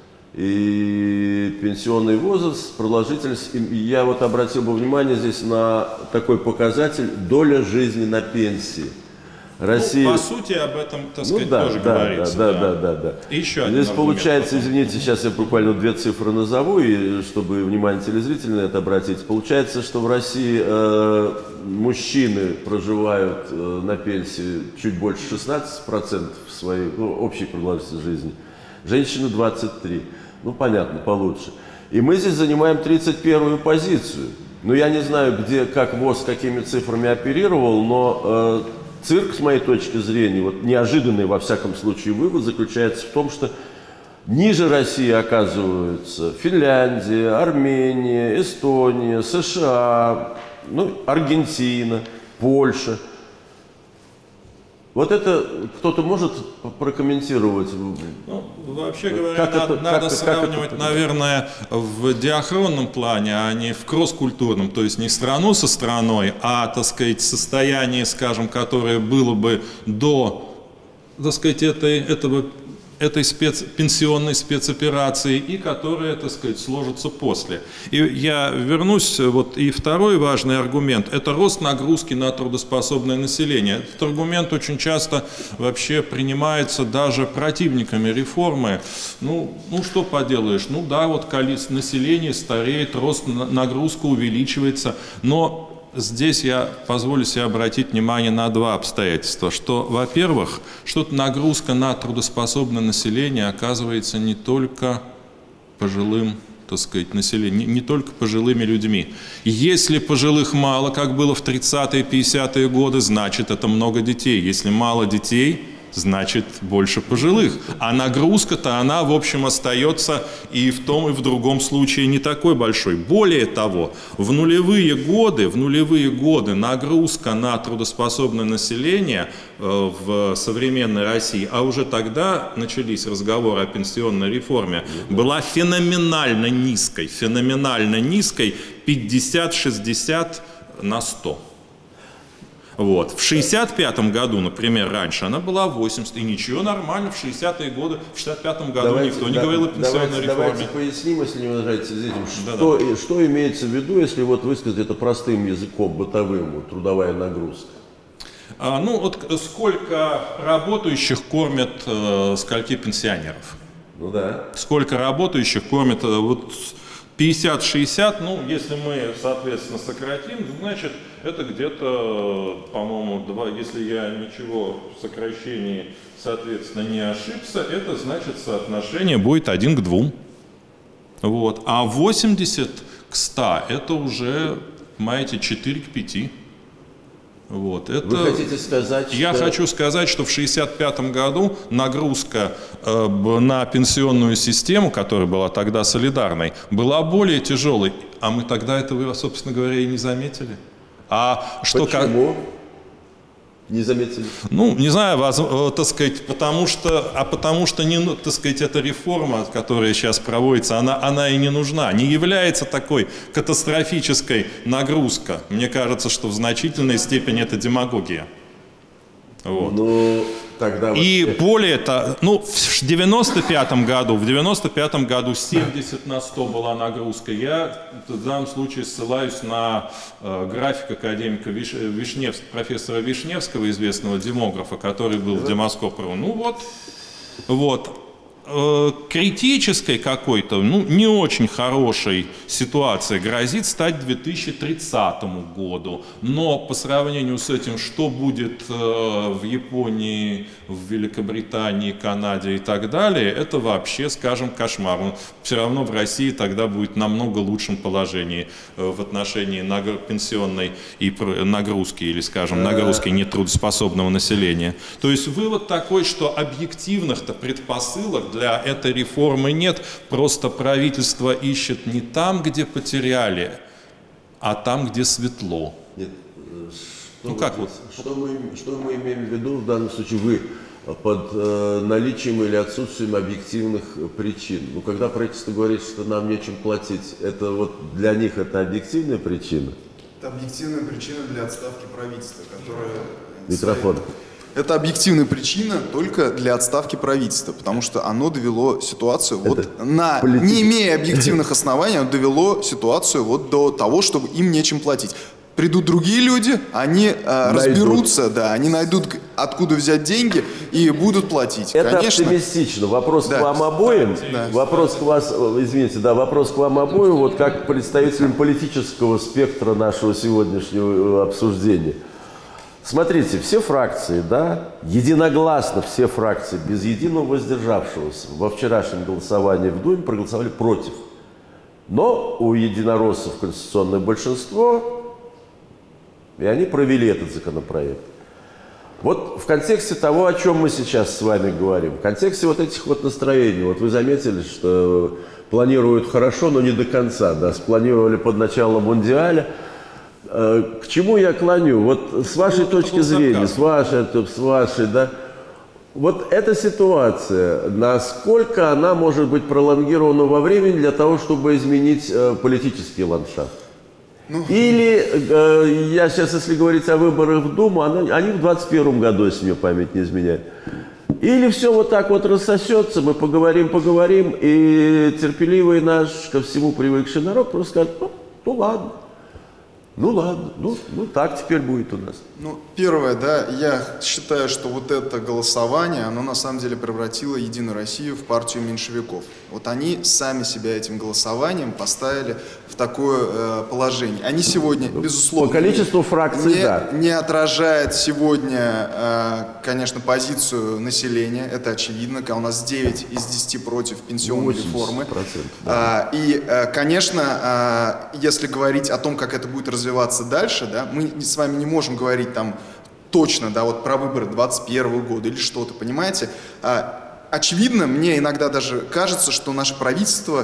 и пенсионный возраст, продолжительность. И я вот обратил бы внимание здесь на такой показатель доля жизни на пенсии. Россия... Ну, по сути, об этом, так сказать, ну, да, тоже да, говорится. Да, да, да, да, да. И еще здесь получается, потом. извините, сейчас я буквально две цифры назову, и чтобы внимание телезрителей на это обратить. Получается, что в России э, мужчины проживают э, на пенсии чуть больше шестнадцати процентов своей ну, общей продолжительности жизни, женщины двадцать три процента. Ну, понятно, получше. И мы здесь занимаем тридцать первую позицию. Ну, я не знаю, где, как ВОЗ, какими цифрами оперировал, но э, цирк, с моей точки зрения, вот неожиданный, во всяком случае, вывод заключается в том, что ниже России оказываются Финляндия, Армения, Эстония, США, ну, Аргентина, Польша. Вот это кто-то может прокомментировать? Ну, вообще говоря, как надо, это, надо как, сравнивать, как это, наверное, в диахронном плане, а не в кросс-культурном, то есть не страну со страной, а, так сказать, состояние, скажем, которое было бы до, так сказать, этой, этого, этой спец, пенсионной спецоперации и которая, так сказать, сложится после. И я вернусь, вот и второй важный аргумент – это рост нагрузки на трудоспособное население. Этот аргумент очень часто вообще принимается даже противниками реформы. Ну, ну что поделаешь, ну да, вот количество населения стареет, рост нагрузка увеличивается, но здесь я позволю себе обратить внимание на два обстоятельства, что, во-первых, что-то нагрузка на трудоспособное население оказывается не только пожилым, так сказать, населением, не, не только пожилыми людьми. Если пожилых мало, как было в тридцатые, пятидесятые годы, значит, это много детей. Если мало детей, значит, больше пожилых. А нагрузка-то, она, в общем, остается и в том, и в другом случае не такой большой. Более того, в нулевые годы, в нулевые годы нагрузка на трудоспособное население э, в современной России, а уже тогда начались разговоры о пенсионной реформе, была феноменально низкой, феноменально низкой, пятьдесят-шестьдесят на сто. Вот. В шестьдесят пятом году, например, раньше она была восемьдесят, и ничего, нормально, в шестидесятые годы, в шестьдесят пятом году давайте, никто не да, говорил о пенсионной давайте, реформе. Давайте поясним, если не возражаете этим, да, что, да. что имеется в виду, если вот высказать это простым языком, бытовым, вот, трудовая нагрузка? А, ну, вот сколько работающих кормят э, скольки пенсионеров? Ну да. Сколько работающих кормят, э, вот пятьдесят-шестьдесят, ну, если мы, соответственно, сократим, значит, это где-то, по-моему, два, если я ничего в сокращении, соответственно, не ошибся, это значит соотношение будет один к двум. Вот. А восемьдесят к ста это уже, понимаете, четыре к пяти. Вот. Это... Вы хотите сказать, Я что... хочу сказать, что в шестьдесят пятом году нагрузка э, на пенсионную систему, которая была тогда солидарной, была более тяжелой. А мы тогда этого, собственно говоря, и не заметили. А что Почему? Как... Не заметили? Ну, не знаю, вас, э, так сказать, потому что, а потому что, не, так сказать, эта реформа, которая сейчас проводится, она, она и не нужна, не является такой катастрофической нагрузкой. Мне кажется, что в значительной степени это демагогия. Вот. Ну, тогда и вот... более того, ну, в девяносто пятом году, в девяносто пятом году семьдесят на сто была нагрузка. Я в данном случае ссылаюсь на э, график академика Виш, Вишневс, профессора Вишневского, известного демографа, который был в Демоскоп.ру. Ну вот, вот. э, критической какой-то, ну, не очень хорошей ситуации грозит стать к две тысячи тридцатому году. Но по сравнению с этим, что будет э, в Японии, в Великобритании, Канаде и так далее, это вообще, скажем, кошмар. Он все равно в России тогда будет намного лучшем положении э, в отношении нагр- пенсионной и нагрузки, или, скажем, нагрузки нетрудоспособного населения. То есть вывод такой, что объективных-то предпосылок для этой реформы нет, просто правительство ищет не там, где потеряли, а там, где светло. Нет. Что, ну, как вот? Что, мы, что мы имеем в виду в данном случае? Вы под э, наличием или отсутствием объективных причин. Ну, когда правительство говорит, что нам нечем платить, это вот для них это объективная причина? Это объективная причина для отставки правительства, которая... Микрофон. Это объективная причина только для отставки правительства, потому что оно довело ситуацию, это вот на, полит... не имея объективных оснований, оно довело ситуацию вот до того, чтобы им нечем платить. Придут другие люди, они э, разберутся, да, они найдут, откуда взять деньги и будут платить. Это конечно. Оптимистично. Вопрос да. к вам обоим. Да. Вопрос к вас, извините, да, вопрос к вам обоим, вот как представителям политического спектра нашего сегодняшнего обсуждения. Смотрите, все фракции, да, единогласно все фракции, без единого воздержавшегося во вчерашнем голосовании в Думе проголосовали против. Но у единороссов конституционное большинство, и они провели этот законопроект. Вот в контексте того, о чем мы сейчас с вами говорим, в контексте вот этих вот настроений, вот вы заметили, что планируют хорошо, но не до конца, да, спланировали под начало Мундиаля. К чему я клоню? Вот с вашей ну, точки зрения, с вашей, с вашей, да, вот эта ситуация, насколько она может быть пролонгирована во времени для того, чтобы изменить э, политический ландшафт? Ну, Или, э, я сейчас, если говорить о выборах в Думу, она, они в двадцать первом году, если мне память не изменяет. Или все вот так вот рассосется, мы поговорим, поговорим, и терпеливый наш, ко всему привыкший народ просто скажет, ну, ну ладно. Ну ладно, ну, ну так теперь будет у нас. Ну, первое, да, я считаю, что вот это голосование, оно на самом деле превратило Единую Россию в партию меньшевиков. Вот они сами себя этим голосованием поставили в такое э, положение. Они сегодня, безусловно, по количеству фракций, не, да. не отражает сегодня, э, конечно, позицию населения, это очевидно, когда у нас девять из десяти против пенсионной реформы. Да. А, и, э, конечно, э, если говорить о том, как это будет развиваться дальше, да, мы с вами не можем говорить там точно, да, вот про выборы двадцать первого года или что-то, понимаете? А, очевидно, мне иногда даже кажется, что наше правительство,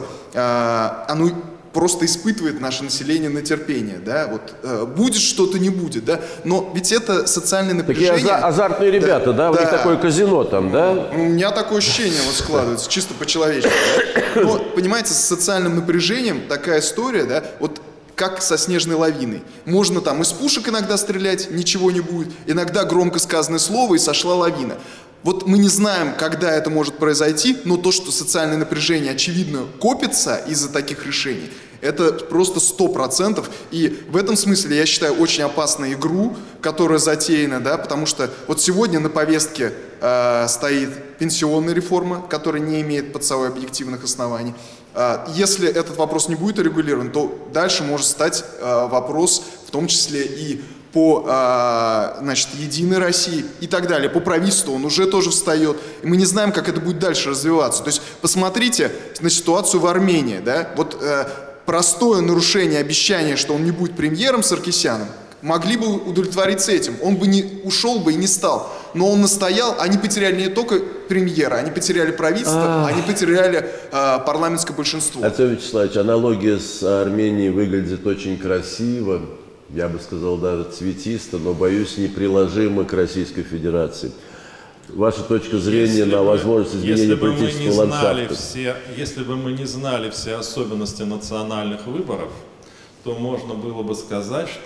а, оно просто испытывает наше население на терпение, да, вот а, будет что-то, не будет, да, но ведь это социальное напряжение. Такие азартные ребята, да, да, у них да. такое казино там, да? У меня такое ощущение вот складывается, чисто по-человечески. Да? Но, понимаете, с социальным напряжением такая история, да, вот как со снежной лавиной. Можно там из пушек иногда стрелять, ничего не будет. Иногда громко сказанное слово, и сошла лавина. Вот мы не знаем, когда это может произойти, но то, что социальное напряжение, очевидно, копится из-за таких решений, это просто сто процентов. И в этом смысле, я считаю, очень опасную игру, которая затеяна, да, потому что вот сегодня на повестке э, стоит пенсионная реформа, которая не имеет под собой объективных оснований. Если этот вопрос не будет урегулирован, то дальше может стать э, вопрос, в том числе и по э, значит, Единой России и так далее, по правительству он уже тоже встает. И мы не знаем, как это будет дальше развиваться. То есть посмотрите на ситуацию в Армении. Да? Вот э, простое нарушение обещания, что он не будет премьером Саркисяном, могли бы удовлетвориться этим. Он бы не ушел бы и не стал. Но он настоял, они потеряли не только премьера, они потеряли правительство, они потеряли э, парламентское большинство. Артем Вячеславович, аналогия с Арменией выглядит очень красиво, я бы сказал даже цветисто, но, боюсь, неприложимо к Российской Федерации. Ваша точка зрения если на бы, возможность изменения политического ландшафта? Все, если бы мы не знали все особенности национальных выборов, то можно было бы сказать, что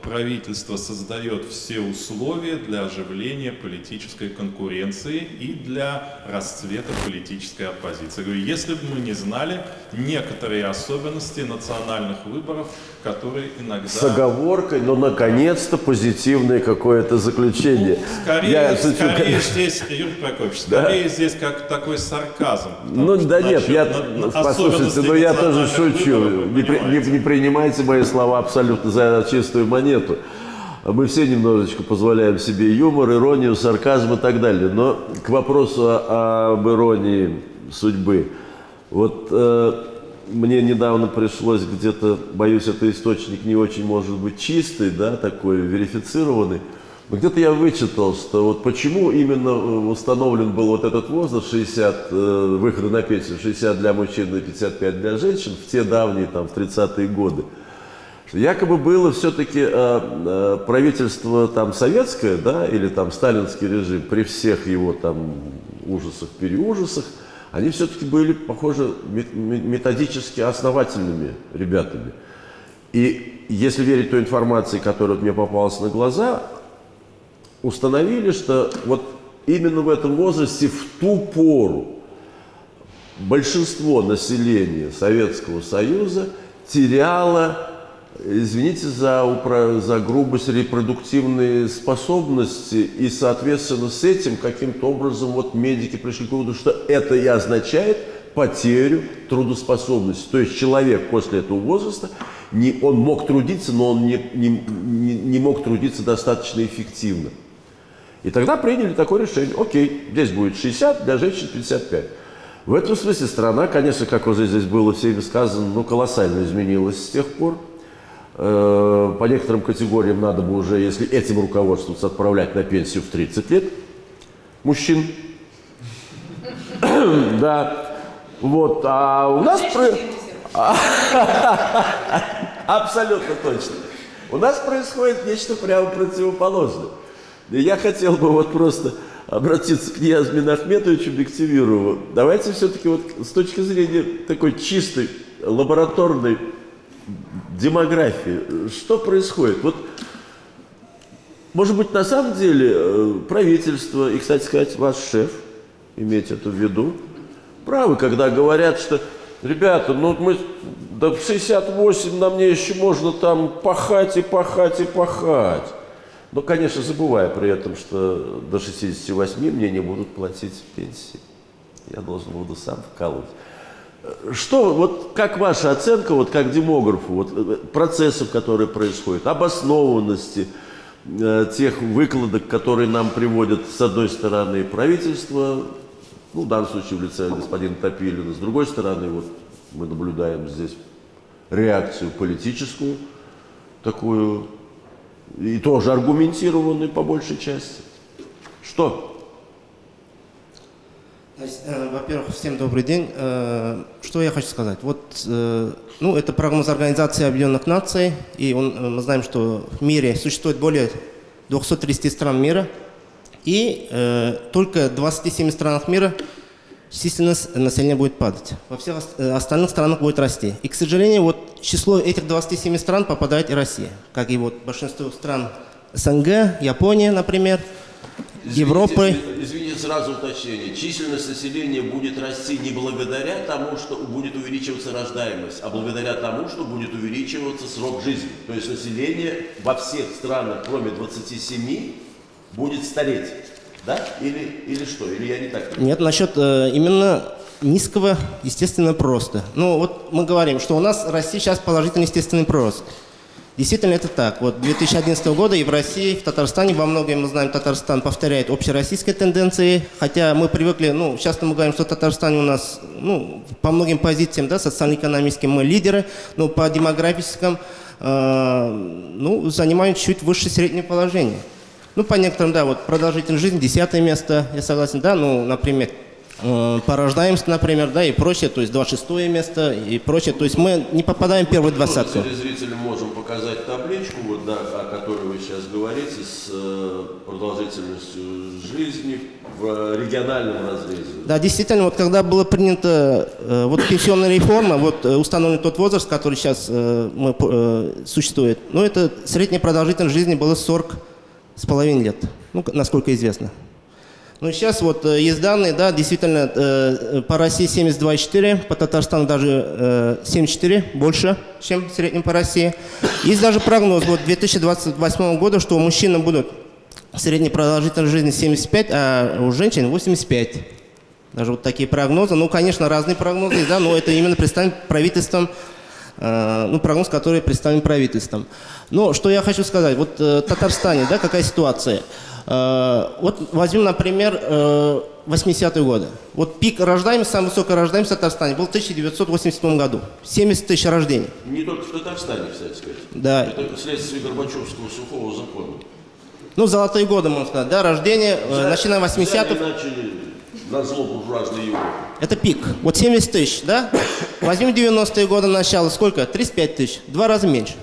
правительство создает все условия для оживления политической конкуренции и для расцвета политической оппозиции. Я говорю, если бы мы не знали некоторые особенности национальных выборов, которые иногда... С оговоркой, но наконец-то позитивное какое-то заключение. Ну, скорее, я скорее шучу, здесь, Юрий Прокопьевич, да? скорее здесь как такой сарказм. Ну да нет, я, на, на послушайте, но я тоже шучу. Не, при, не, не принимайте мои слова абсолютно за чистую монету. Мы все немножечко позволяем себе юмор, иронию, сарказм и так далее. Но к вопросу об иронии судьбы. Вот э, мне недавно пришлось где-то, боюсь, это источник не очень может быть чистый, да, такой верифицированный. Но где-то я вычитал, что вот почему именно установлен был вот этот возраст шестьдесят, э, выхода на пенсию, шестьдесят для мужчин и пятьдесят пять для женщин в те давние, там, в тридцатые годы. Что якобы было все-таки э, э, правительство там советское, да, или там сталинский режим, при всех его там ужасах, переужасах, они все-таки были, похоже, методически основательными ребятами. И если верить той информации, которая мне попалась на глаза, установили, что вот именно в этом возрасте, в ту пору, большинство населения Советского Союза теряло, извините за, за грубость, репродуктивные способности, и, соответственно, с этим каким-то образом вот медики пришли к выводу, что это и означает потерю трудоспособности. То есть человек после этого возраста, не, он мог трудиться, но он не, не, не, не мог трудиться достаточно эффективно. И тогда приняли такое решение. Окей, здесь будет шестьдесят, для женщин пятьдесят пять. В этом смысле страна, конечно, как уже здесь было всеми сказано, ну, колоссально изменилась с тех пор. По некоторым категориям надо бы уже, если этим руководствоваться, отправлять на пенсию в тридцать лет мужчин. Да. Вот. А у нас... Абсолютно точно. У нас происходит нечто прямо противоположное. И я хотел бы вот просто обратиться к Ниязмину Ахметовичу Бектимирову. Давайте все-таки вот с точки зрения такой чистой лабораторной демографии, что происходит? Вот, может быть, на самом деле правительство, и, кстати сказать, ваш шеф, имейте это в виду, правы, когда говорят, что, ребята, ну мы до да шестьдесят восемь на мне еще можно там пахать и пахать и пахать. Но, конечно, забывая при этом, что до шестидесяти восьми мне не будут платить пенсии. Я должен буду сам вкалывать. Что, вот как ваша оценка, вот как демографу, вот, процессов, которые происходят, обоснованности э, тех выкладок, которые нам приводят, с одной стороны, правительство, ну, в данном случае в лице господина Топилина, с другой стороны, вот мы наблюдаем здесь реакцию политическую, такую, и тоже аргументированную по большей части. Что? Во-первых, всем добрый день. Что я хочу сказать? Вот, ну, это прогноз Организации Объединенных Наций, и он, мы знаем, что в мире существует более двухсот тридцати стран мира, и э, только в двадцати семи странах мира численность населения будет падать. Во всех остальных странах будет расти. И, к сожалению, вот число этих двадцати семи стран попадает и Россия, как и вот большинство стран СНГ, Япония, например, Извините, Европы. Извините, сразу уточнение. Численность населения будет расти не благодаря тому, что будет увеличиваться рождаемость, а благодаря тому, что будет увеличиваться срок жизни. То есть население во всех странах, кроме двадцати семи, будет стареть. Да? Или, или что? Или я не так? Нет, насчет э, именно низкого естественного прироста. Ну вот мы говорим, что у нас в России сейчас положительный естественный прирост. Действительно это так. Вот две тысячи одиннадцатого года и в России, и в Татарстане, во многом мы знаем, Татарстан повторяет общероссийские тенденции, хотя мы привыкли, ну, часто мы говорим, что в Татарстане у нас, ну, по многим позициям, да, социально-экономическим мы лидеры, но по демографическим, э, ну, занимаем чуть выше среднего положения. Ну, по некоторым, да, вот продолжительность жизни, десятое место, я согласен, да, ну, например, э, по рождаемости, например, да, и прочее, то есть двадцать шестое место и прочее. То есть мы не попадаем в первую двадцатку. Мы телезрителям можем показать табличку, вот, да, о которой вы сейчас говорите, с э, продолжительностью жизни в региональном разрезе. Да, действительно, вот когда была принята э, вот пенсионная реформа, вот э, установлен тот возраст, который сейчас э, мы, э, существует, ну это средняя продолжительность жизни была сорок с половиной лет, ну, насколько известно. Ну, сейчас вот э, есть данные, да, действительно, э, по России семьдесят два и четыре, по Татарстану даже э, семьдесят четыре, больше, чем в среднем по России. Есть даже прогноз вот две тысячи двадцать восьмого года, что у мужчин будут средняя продолжительность жизни семьдесят пять, а у женщин восемьдесят пять. Даже вот такие прогнозы. Ну, конечно, разные прогнозы, да, но это именно представлен правительством, э, ну, прогноз, который представлен правительством. Но что я хочу сказать, вот э, в Татарстане, да, какая ситуация? Э, вот возьмем, например, э, восьмидесятые годы. Вот пик рождаемости, самая высокая рождаемость в Татарстане был в тысяча девятьсот восемьдесят седьмом году. семьдесят тысяч рождений. Не только в Татарстане, кстати сказать. Да. Это следствие Горбачевского сухого закона. Ну, золотые годы, можно сказать, да, рождение, э, начиная восьмидесятых. Начали на зло буржуазной Европы. Это пик. Вот семьдесят тысяч, да? Возьмем девяностые годы начало, сколько? тридцать пять тысяч, два раза меньше.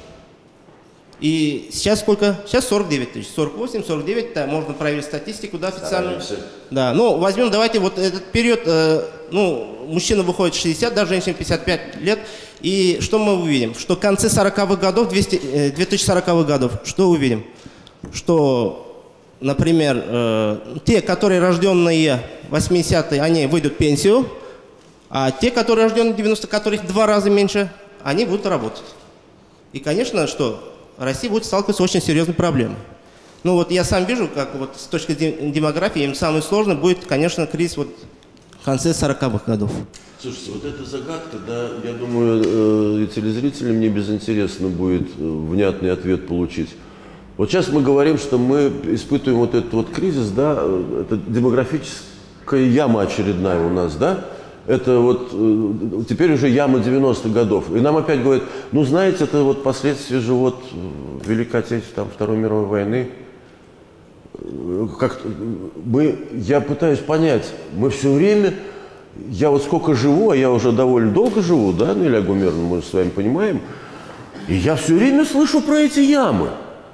И сейчас сколько? Сейчас сорок девять тысяч. сорок восемь, сорок девять, да, можно проверить статистику, да, официальную. Да, ну, возьмем, давайте вот этот период, э, ну, мужчина выходит в шестьдесят, да, женщина пятьдесят пять лет. И что мы увидим? Что в конце сороковых годов, две тысячи сороковых годов, что увидим? Что, например, э, те, которые рожденные восьмидесятые, они выйдут в пенсию, а те, которые рожденные в девяностых, которых в два раза меньше, они будут работать. И, конечно, что Россия будет сталкиваться с очень серьезной проблемой. Ну вот я сам вижу, как вот с точки зрения демографии, им самое сложное будет, конечно, кризис вот в конце сороковых годов. Слушайте, вот эта загадка, да, я думаю, э, телезрителям не безинтересно будет э, внятный ответ получить. Вот сейчас мы говорим, что мы испытываем вот этот вот кризис, да, это демографическая яма очередная у нас, да, это вот э, теперь уже яма девяностых годов. И нам опять говорят, ну знаете, это вот последствия же вот Великой Отечественной, там, Второй мировой войны. Как мы, я пытаюсь понять, мы все время, я вот сколько живу, а я уже довольно долго живу, да, ну Илья Гумеровна, мы с вами понимаем, и я все время слышу про эти ямы.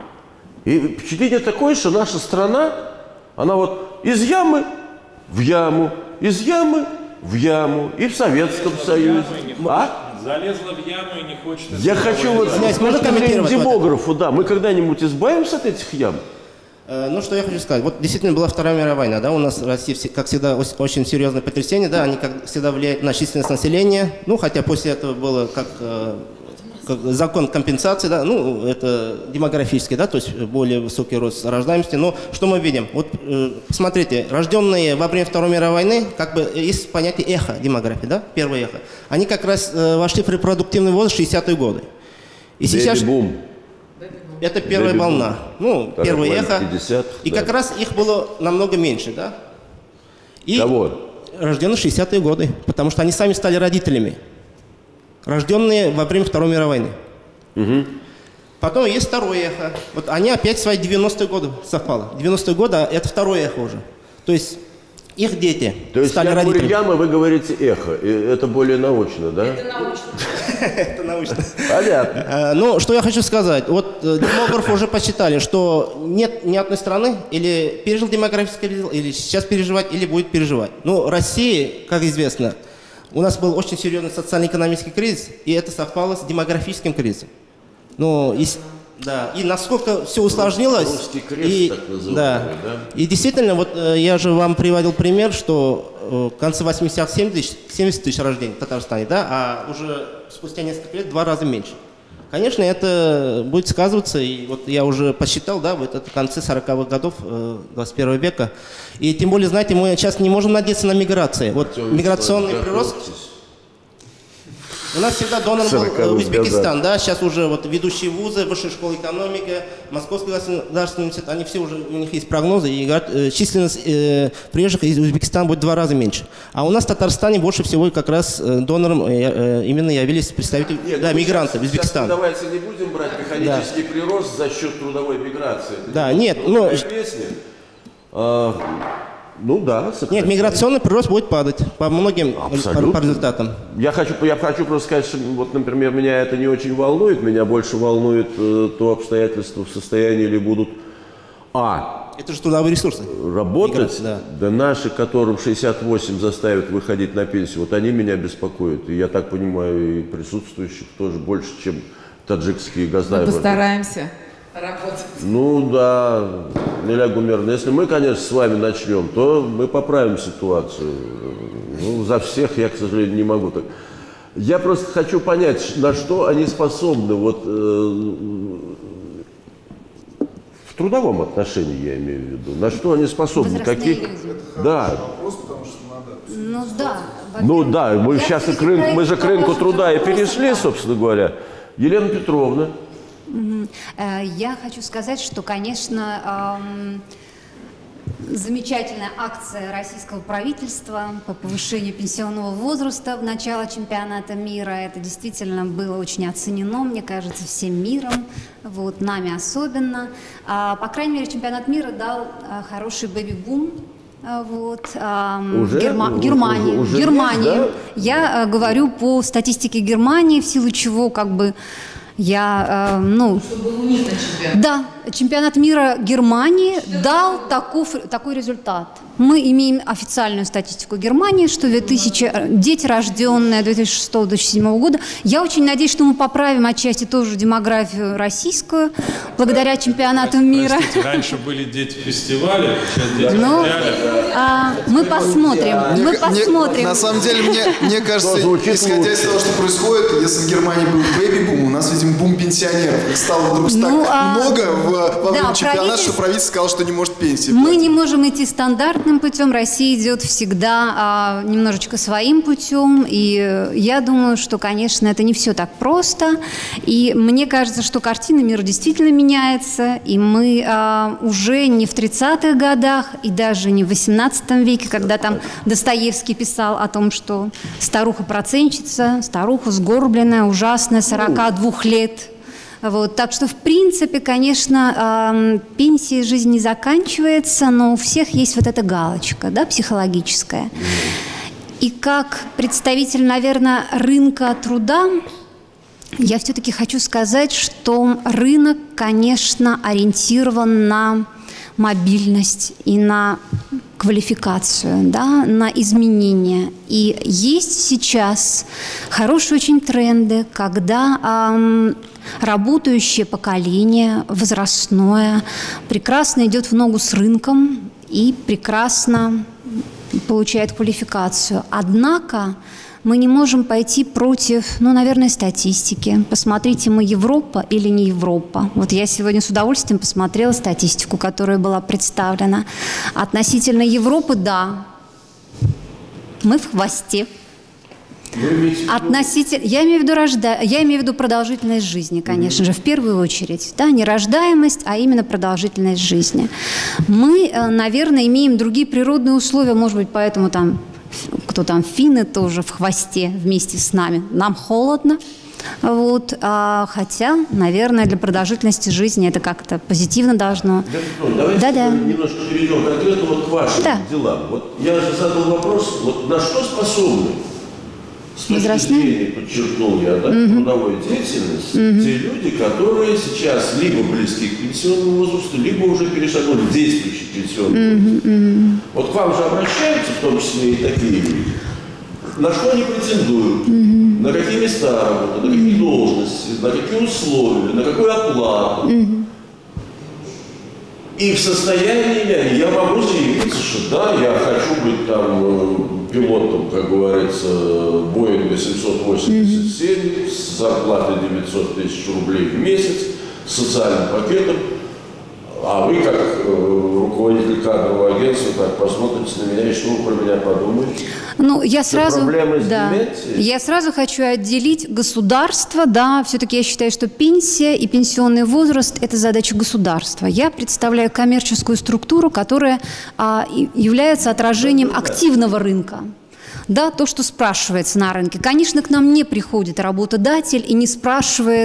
И впечатление такое, что наша страна, она вот из ямы в яму, из ямы в яму, и в Советском Союзе. А? Залезла в яму и не хочет... Я хочу вот с точки зрения демографу, да, мы когда-нибудь избавимся от этих ям? Ну, что я хочу сказать. Вот действительно была Вторая мировая война, да, у нас в России, как всегда, очень серьезное потрясение, да, они, как всегда, влияют на численность населения, ну, хотя после этого было как... как закон компенсации, да, ну, это демографический, да, то есть более высокий рост рождаемости. Но что мы видим? Вот, э, смотрите, рожденные во время Второй мировой войны, как бы есть понятие эхо демографии, да, первое эхо. Они как раз э, вошли в репродуктивный возраст шестидесятые годы. И сейчас... Бэби-бум. Это первая Бэби-бум. волна, ну, Вторая первое эхо. пятьдесят, и да. как раз их было намного меньше, да. И кого? Рожденные в шестидесятые годы, потому что они сами стали родителями. Рожденные во время Второй мировой войны. Угу. Потом есть второе эхо. Вот они опять свои девяностые годы совпало. девяностые годы, это второе эхо уже. То есть их дети То есть стали я родителями. яма, вы говорите эхо. И это более научно, да? Это научно. Это научно. Понятно. Ну, что я хочу сказать. Вот демографы уже посчитали, что нет ни одной страны, или пережил демографический кризис, или сейчас переживать, или будет переживать. Ну, Россия, как известно, у нас был очень серьезный социально-экономический кризис, и это совпало с демографическим кризисом. Ну, и, да, и насколько все усложнилось. Русский крест, и, так называемый, да. да? И действительно, вот я же вам приводил пример, что в конце восьмидесятых семьдесят тысяч рождений в Татарстане, да, а уже спустя несколько лет в два раза меньше. Конечно, это будет сказываться, и вот я уже посчитал, да, вот это в конце сороковых годов двадцать первого века. И тем более, знаете, мы сейчас не можем надеяться на миграции. Вот миграционный прирост. У нас всегда донор был Узбекистан, да, сейчас уже вот ведущие вузы, высшая школа экономики, Московский государственный университет, они все уже, у них есть прогнозы, и говорят, э, численность э, приезжих из Узбекистана будет в два раза меньше. А у нас в Татарстане больше всего как раз э, донором э, э, именно явились представители, Нет, да, мигранты Узбекистана. Давайте не будем брать механический да. прирост за счет трудовой миграции. Это да, не нет, ну... песня. А, Ну да. Нет, миграционный прирост будет падать по многим по, по результатам. Я хочу, я хочу просто сказать, что, вот, например, меня это не очень волнует. Меня больше волнует э, то обстоятельство, в состоянии ли будут а. Это же трудовые ресурсы. Работать, да. да наши, которым шестьдесят восемь заставят выходить на пенсию, вот они меня беспокоят. И я так понимаю, и присутствующих тоже больше, чем таджикские газдайвы. Мы постараемся работать. Ну да, Неля Гумеровна, если мы, конечно, с вами начнем, то мы поправим ситуацию. Ну, за всех я, к сожалению, не могу так. Я просто хочу понять, на что они способны вот, э, в трудовом отношении, я имею в виду. На что они способны? Каких... Да. Ну да. Ну да, мы сейчас к рынку, мы же к рынку труда и перешли, собственно говоря. Елена Петровна. Я хочу сказать, что, конечно, замечательная акция российского правительства по повышению пенсионного возраста в начало чемпионата мира. Это действительно было очень оценено, мне кажется, всем миром, вот, нами особенно. По крайней мере, чемпионат мира дал хороший бэби-бум. Вот, уже? Герма... Германии. Уже Германии. Есть, да? Я говорю по статистике Германии, в силу чего как бы я, э, ну, Чтобы у них на чемпионат. Да, чемпионат мира Германии дал такой, такой результат. Мы имеем официальную статистику Германии, что две тысячи, дети, рожденные две тысячи шестого — две тысячи седьмого года. Я очень надеюсь, что мы поправим отчасти тоже демографию российскую, благодаря чемпионату мира. Простите, раньше были дети фестиваля, сейчас дети Ну, а, мы посмотрим, Мне, мы мне- посмотрим. на самом деле, мне, мне кажется, звучит исходя из лучше. того, что происходит, если в Германии был бэби-бум, у нас, видимо, бум пенсионеров. Их стало вдруг Ну, так а, много в, во время да, чемпионата, правительство- что правительство сказало, что не может пенсии Мы платить. не можем идти стандартным путем, Россия идет всегда а, немножечко своим путем, и э, я думаю, что, конечно, это не все так просто, и мне кажется, что картина мира действительно меняется, и мы а, уже не в тридцатых годах, и даже не в восемнадцатом веке, когда там Достоевский писал о том, что старуха-процентщица, старуха сгорбленная, ужасная, сорока двух лет. Вот, так что, в принципе, конечно, э, пенсия жизни не заканчивается, но у всех есть вот эта галочка, да, психологическая. И как представитель, наверное, рынка труда, я все-таки хочу сказать, что рынок, конечно, ориентирован на мобильность и на квалификацию, да, на изменения. И есть сейчас хорошие очень тренды, когда эм, работающее поколение, возрастное, прекрасно идет в ногу с рынком и прекрасно получает квалификацию. Однако мы не можем пойти против, ну, наверное, статистики. Посмотрите, мы Европа или не Европа. Вот я сегодня с удовольствием посмотрела статистику, которая была представлена. Относительно Европы, да, мы в хвосте. Относительно, я имею в виду рожда... я имею в виду продолжительность жизни, конечно же, в первую очередь, да, не рождаемость, а именно продолжительность жизни. Мы, наверное, имеем другие природные условия, может быть, поэтому там кто там, финны тоже в хвосте вместе с нами. Нам холодно, вот, а, хотя, наверное, для продолжительности жизни это как-то позитивно должно. Давайте Да-да. немножко перейдем конкретно вот к вашим Да. делам. Вот я же задал вопрос, вот на что способны с точки Возрастные? зрения, подчеркнул я, да, трудовой деятельности, те люди, которые сейчас либо близки к пенсионному возрасту, либо уже перешагнули в действующий пенсионный возраст. Вот к вам же обращаются, в том числе и такие люди. На что они претендуют, на какие места работают, на какие должности, на какие условия, на какую оплату. И в состоянии ли они, я могу заявиться, что да, я хочу быть там пилотом, как говорится, Боинга семьсот восемьдесят семь с зарплатой девятьсот тысяч рублей в месяц, с социальным пакетом, а вы, как э, руководитель кадрового агентства, так посмотрите на меня и что вы про меня подумаете? Ну, я сразу, проблемы с да, деменцией? я сразу хочу отделить государство, да, все-таки я считаю, что пенсия и пенсионный возраст – это задача государства. Я представляю коммерческую структуру, которая а, и- является отражением активного рынка. Да, то, что спрашивается на рынке. Конечно, к нам не приходит работодатель и не спрашивает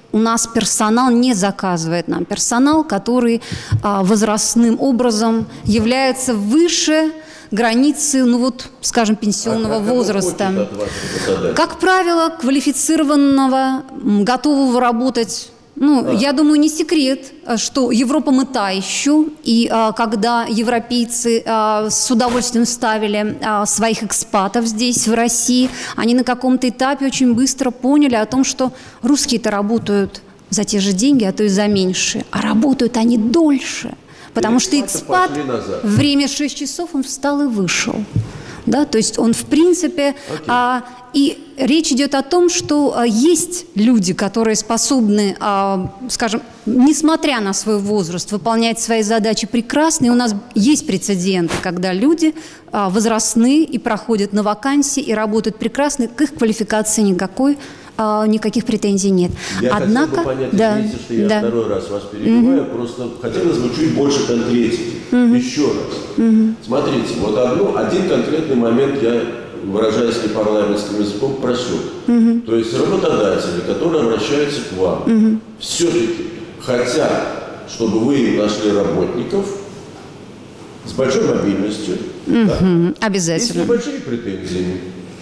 у нас персонал не заказывает нам. Персонал, который а, возрастным образом является выше границы, ну вот, скажем, пенсионного а возраста. Как правило, квалифицированного, готового работать. Ну, а. я думаю, не секрет, что Европа мы та еще, и а, когда европейцы а, с удовольствием ставили а, своих экспатов здесь, в России, они на каком-то этапе очень быстро поняли о том, что русские-то работают за те же деньги, а то и за меньше, а работают они дольше, потому и что экспат, время шесть часов, он встал и вышел. Да, то есть он, в принципе, а, и речь идет о том, что а, есть люди, которые способны, а, скажем, несмотря на свой возраст, выполнять свои задачи прекрасно. И у нас есть прецеденты, когда люди а, возрастные и проходят на вакансии и работают прекрасно, к их квалификации никакой, а, никаких претензий нет. Я Однако, хотел бы понять, да, извините, что я да. второй раз вас перебиваю, mm-hmm. просто хотелось бы чуть больше конкретики. Mm-hmm. Еще раз. Mm-hmm. Смотрите, вот одну, один конкретный момент я, выражаясь непарламентским языком, просек. Mm-hmm. То есть работодатели, которые обращаются к вам, mm-hmm. все-таки хотят, чтобы вы им нашли работников с большой мобильностью. Mm-hmm. Да? Обязательно. И с небольшими претензиями.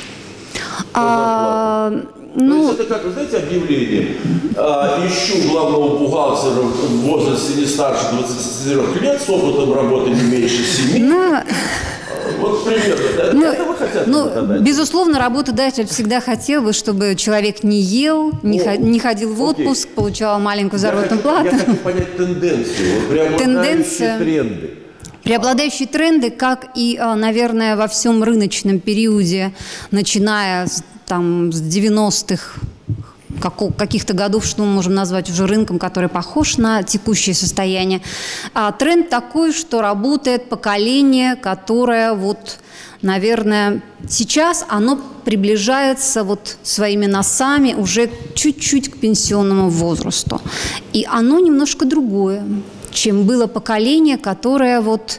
А... Ну, то есть это как, вы знаете, объявление. А, ищу главного бухгалтера в возрасте не старше двадцати четырёх лет, с опытом работы не меньше семи. Ну, вот примерно. Да? Ну, это вы хотите ну, безусловно, работодатель всегда хотел бы, чтобы человек не ел, не, О, не ходил в отпуск, окей. получал маленькую заработную плату. Я хочу понять тенденцию, вот преобладающие тренды. Преобладающие тренды, как и, наверное, во всем рыночном периоде, начиная с, там, с девяностых каких-то годов, что мы можем назвать уже рынком, который похож на текущее состояние. А тренд такой, что работает поколение, которое, вот, наверное, сейчас оно приближается вот своими носами уже чуть-чуть к пенсионному возрасту. И оно немножко другое, чем было поколение, которое вот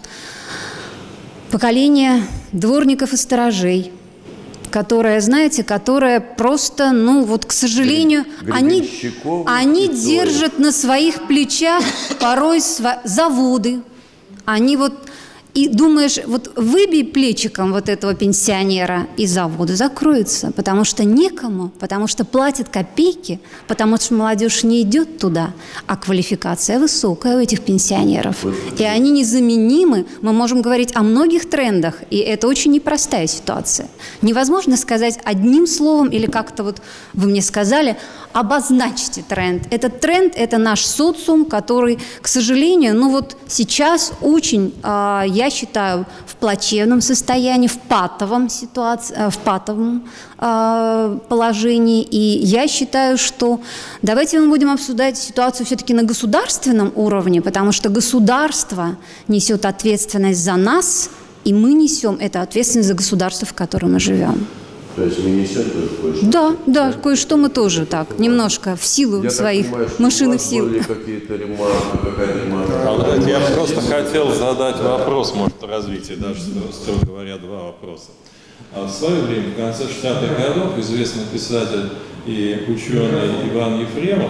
поколение дворников и сторожей, которое, знаете, которое просто, ну вот, к сожалению, они, они держат на своих плечах порой сва- заводы. Они вот, и думаешь, вот выбей плечиком вот этого пенсионера, и заводы закроются, потому что некому, потому что платят копейки, потому что молодежь не идет туда, а квалификация высокая у этих пенсионеров. И они незаменимы. Мы можем говорить о многих трендах, и это очень непростая ситуация. Невозможно сказать одним словом, или как-то вот вы мне сказали, обозначьте тренд. Этот тренд – это наш социум, который, к сожалению, ну вот сейчас очень, э, я считаю, в плачевном состоянии, в патовом ситуации, э, в патовом э, положении. И я считаю, что давайте мы будем обсуждать ситуацию все-таки на государственном уровне, потому что государство несет ответственность за нас, и мы несем эту ответственность за государство, в котором мы живем. То есть мы несем тоже кое-что? Да, да, кое-что мы тоже так, немножко, в силу я своих понимаю, мышиных сил. Были какие-то ремарки, какая-то ремарка? А, я просто хотел задать вопрос, может, в развитии, даже, строго говоря, два вопроса. В свое время, в конце шестидесятых годов, известный писатель и ученый Иван Ефремов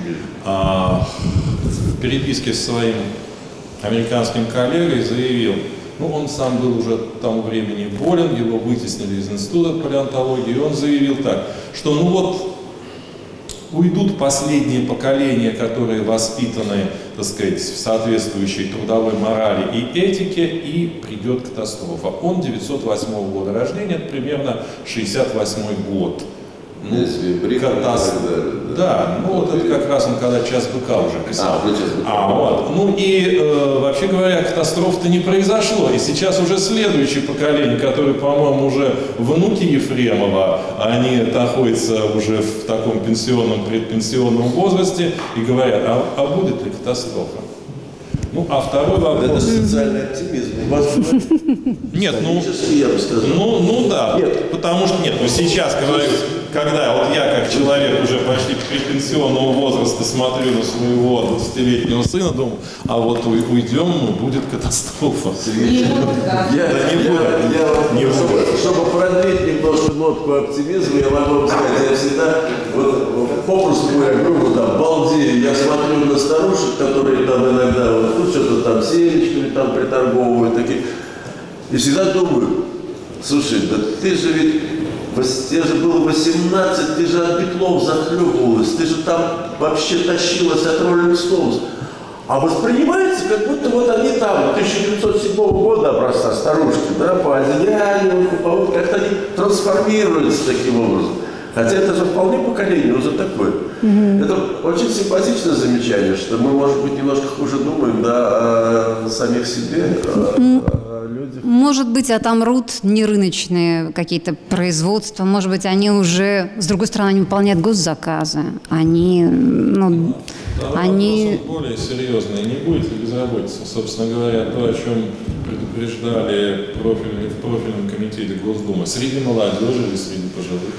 а, в переписке с своим американским коллегой заявил, ну, он сам был уже к тому времени болен, его вытеснили из института палеонтологии, и он заявил так, что ну вот уйдут последние поколения, которые воспитаны, так сказать, в соответствующей трудовой морали и этике, и придет катастрофа. Он девятьсот восьмого года рождения, это примерно шестьдесят восьмой год. Ну, катастрофа. Да, ну вот это как раз он когда «Час быка» уже писал. А, а, вот. Ну и э, вообще говоря, катастрофа-то не произошло. И сейчас уже следующее поколение, которое, по-моему, уже внуки Ефремова, они находятся уже в таком пенсионном, предпенсионном возрасте и говорят, а, а будет ли катастрофа? Ну, а второй вопрос... Это социальный оптимизм. Нет, ну, ну, ну да, нет. Потому что, нет, ну сейчас говорю... когда вот я, как человек уже почти предпенсионного возраста, смотрю на своего двадцатилетнего сына, думаю, а вот уйдем, ну, будет катастрофа. Я, да, не я, буду. Я, не чтобы, буду. чтобы продлить немножко нотку оптимизма, я могу вам сказать, я всегда, вот, попросту говоря, грубо там, балдею, я смотрю на старушек, которые там иногда, вот, ну, что-то там семечками там приторговывают, такие, и всегда думаю, слушай, да ты же ведь, тебе же было восемнадцать, ты же от битлов захлебывалась, ты же там вообще тащилась от Роллинг Стоунс. А воспринимается, как будто вот они там, тысяча девятьсот седьмого года образца старушки, да, по одеянию, вот как-то они трансформируются таким образом. Хотя это же вполне поколение уже такое. Mm-hmm. Это очень симпатичное замечание, что мы, может быть, немножко хуже думаем, да, о самих себе, mm-hmm. о, о людях. Может быть, отомрут не рыночные какие-то производства, может быть, они уже, с другой стороны, они выполняют госзаказы, они, ну, да, они... более серьезные. Не будет ли безработицы? Собственно говоря, то, о чем предупреждали профильный, в профильном комитете Госдумы, среди молодежи или среди пожилых?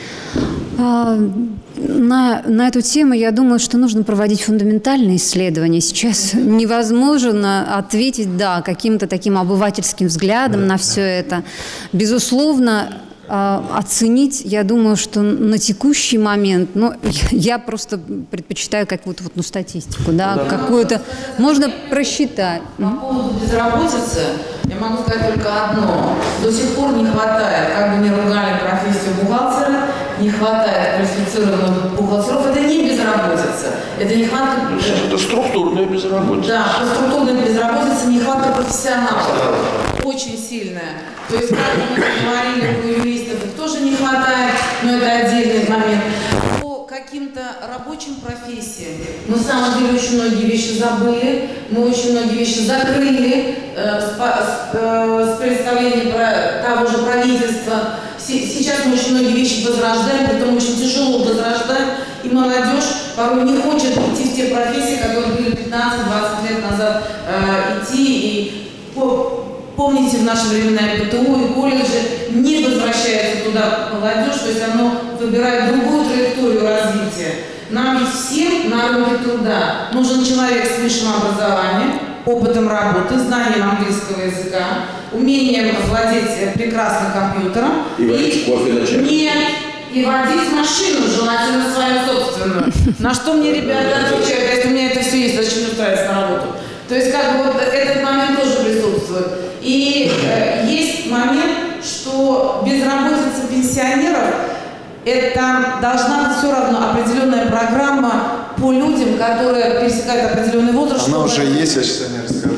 На, на эту тему, я думаю, что нужно проводить фундаментальные исследования. Сейчас невозможно ответить, да, каким-то таким обывательским взглядом на все это. Безусловно, оценить, я думаю, что на текущий момент, ну, я просто предпочитаю какую-то вот, ну, статистику, да, да. какую-то, можно просчитать. По поводу безработицы я могу сказать только одно. До сих пор не хватает, как бы ни ругали профессию бухгалтера, не хватает квалифицированных бухгалтеров. Это не безработица, это нехватка... Это структурная безработица. Да, по структурной безработице нехватка профессионалов. Очень сильная. То есть, как мы говорили, у юристов их тоже не хватает, но это отдельный момент. По каким-то рабочим профессиям мы, на самом деле, очень многие вещи забыли, мы очень многие вещи закрыли э, с, э, с представлением про, того же правительства. Сейчас мы очень многие вещи возрождаем, притом очень тяжело возрождаем, и молодежь порой не хочет идти в те профессии, которые были пятнадцать-двадцать лет назад э, идти. И по, помните, в наши времена и ПТУ, и колледжи не возвращается туда молодежь, то есть оно выбирает другую траекторию развития. Нам ведь всем на рынке труда нужен человек с высшим образованием, опытом работы, знанием английского языка, умением владеть прекрасным компьютером. И водить кофе на чай. Нет, и водить машину, желательно свою собственную. На что мне ребята отвечают, если у меня это все есть, зачем мне устраиваться на работу? То есть как бы вот этот момент тоже присутствует. И э, есть момент, что безработица пенсионеров – это должна быть все равно определенная программа по людям, которые пересекают определенный возраст. Она чтобы... уже есть, я сейчас о ней расскажу.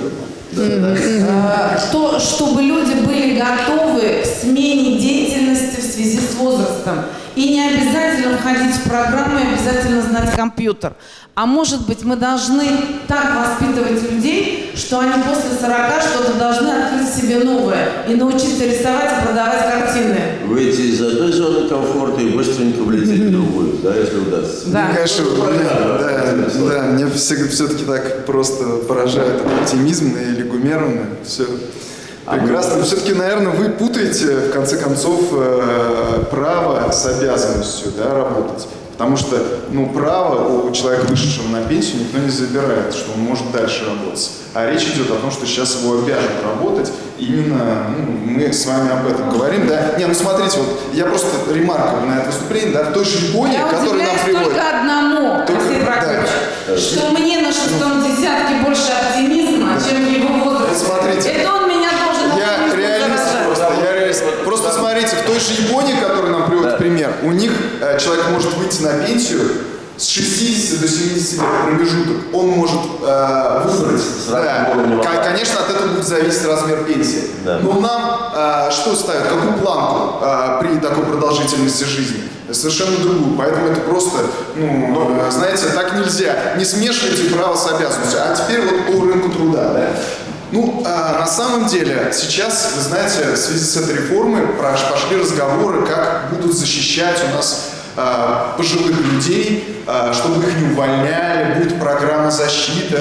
То, чтобы люди были готовы к смене деятельности в связи с возрастом. И не обязательно входить в программу, и обязательно знать компьютер. А может быть, мы должны так воспитывать людей, что они после сорока что-то должны открыть себе новое и научиться рисовать и продавать картины. Выйти из одной зоны комфорта и быстренько влететь в другую, да, если удастся. Да, ну, конечно, да, да, да, мне все-таки так просто поражает оптимизм или гумерно, все прекрасно. Все-таки, наверное, вы путаете, в конце концов, право с обязанностью, да, работать. Потому что, ну, право у человека, вышедшего на пенсию, никто не забирает, что он может дальше работать. А речь идет о том, что сейчас его обяжут работать. Именно, ну, мы с вами об этом говорим, да. Не, ну смотрите, вот я просто ремаркую на это выступление, да, в той же Японии, которая нам приводит. Я только одному, Алексей Прокопьевич, да. Что мне на шестом десятке больше оптимизма, да. чем его возраст. Смотрите. Это он меня должен Я реалист просто, я реалист. Просто смотрите, в той же Японии, которую нам приводит да. пример, у них э, человек может выйти на пенсию с шестидесяти до семидесяти лет промежуток. Он может э, выбрать. Да. Конечно, от этого будет зависеть размер пенсии. Да. Но нам э, что ставят? Какую планку э, при такой продолжительности жизни? Совершенно другую. Поэтому это просто, ну, э, знаете, так нельзя. Не смешивайте право с обязанностью. А теперь вот по рынку труда, да? Ну, а, на самом деле, сейчас, вы знаете, в связи с этой реформой пошли разговоры, как будут защищать у нас а, пожилых людей, а, чтобы их не увольняли, будет программа защиты.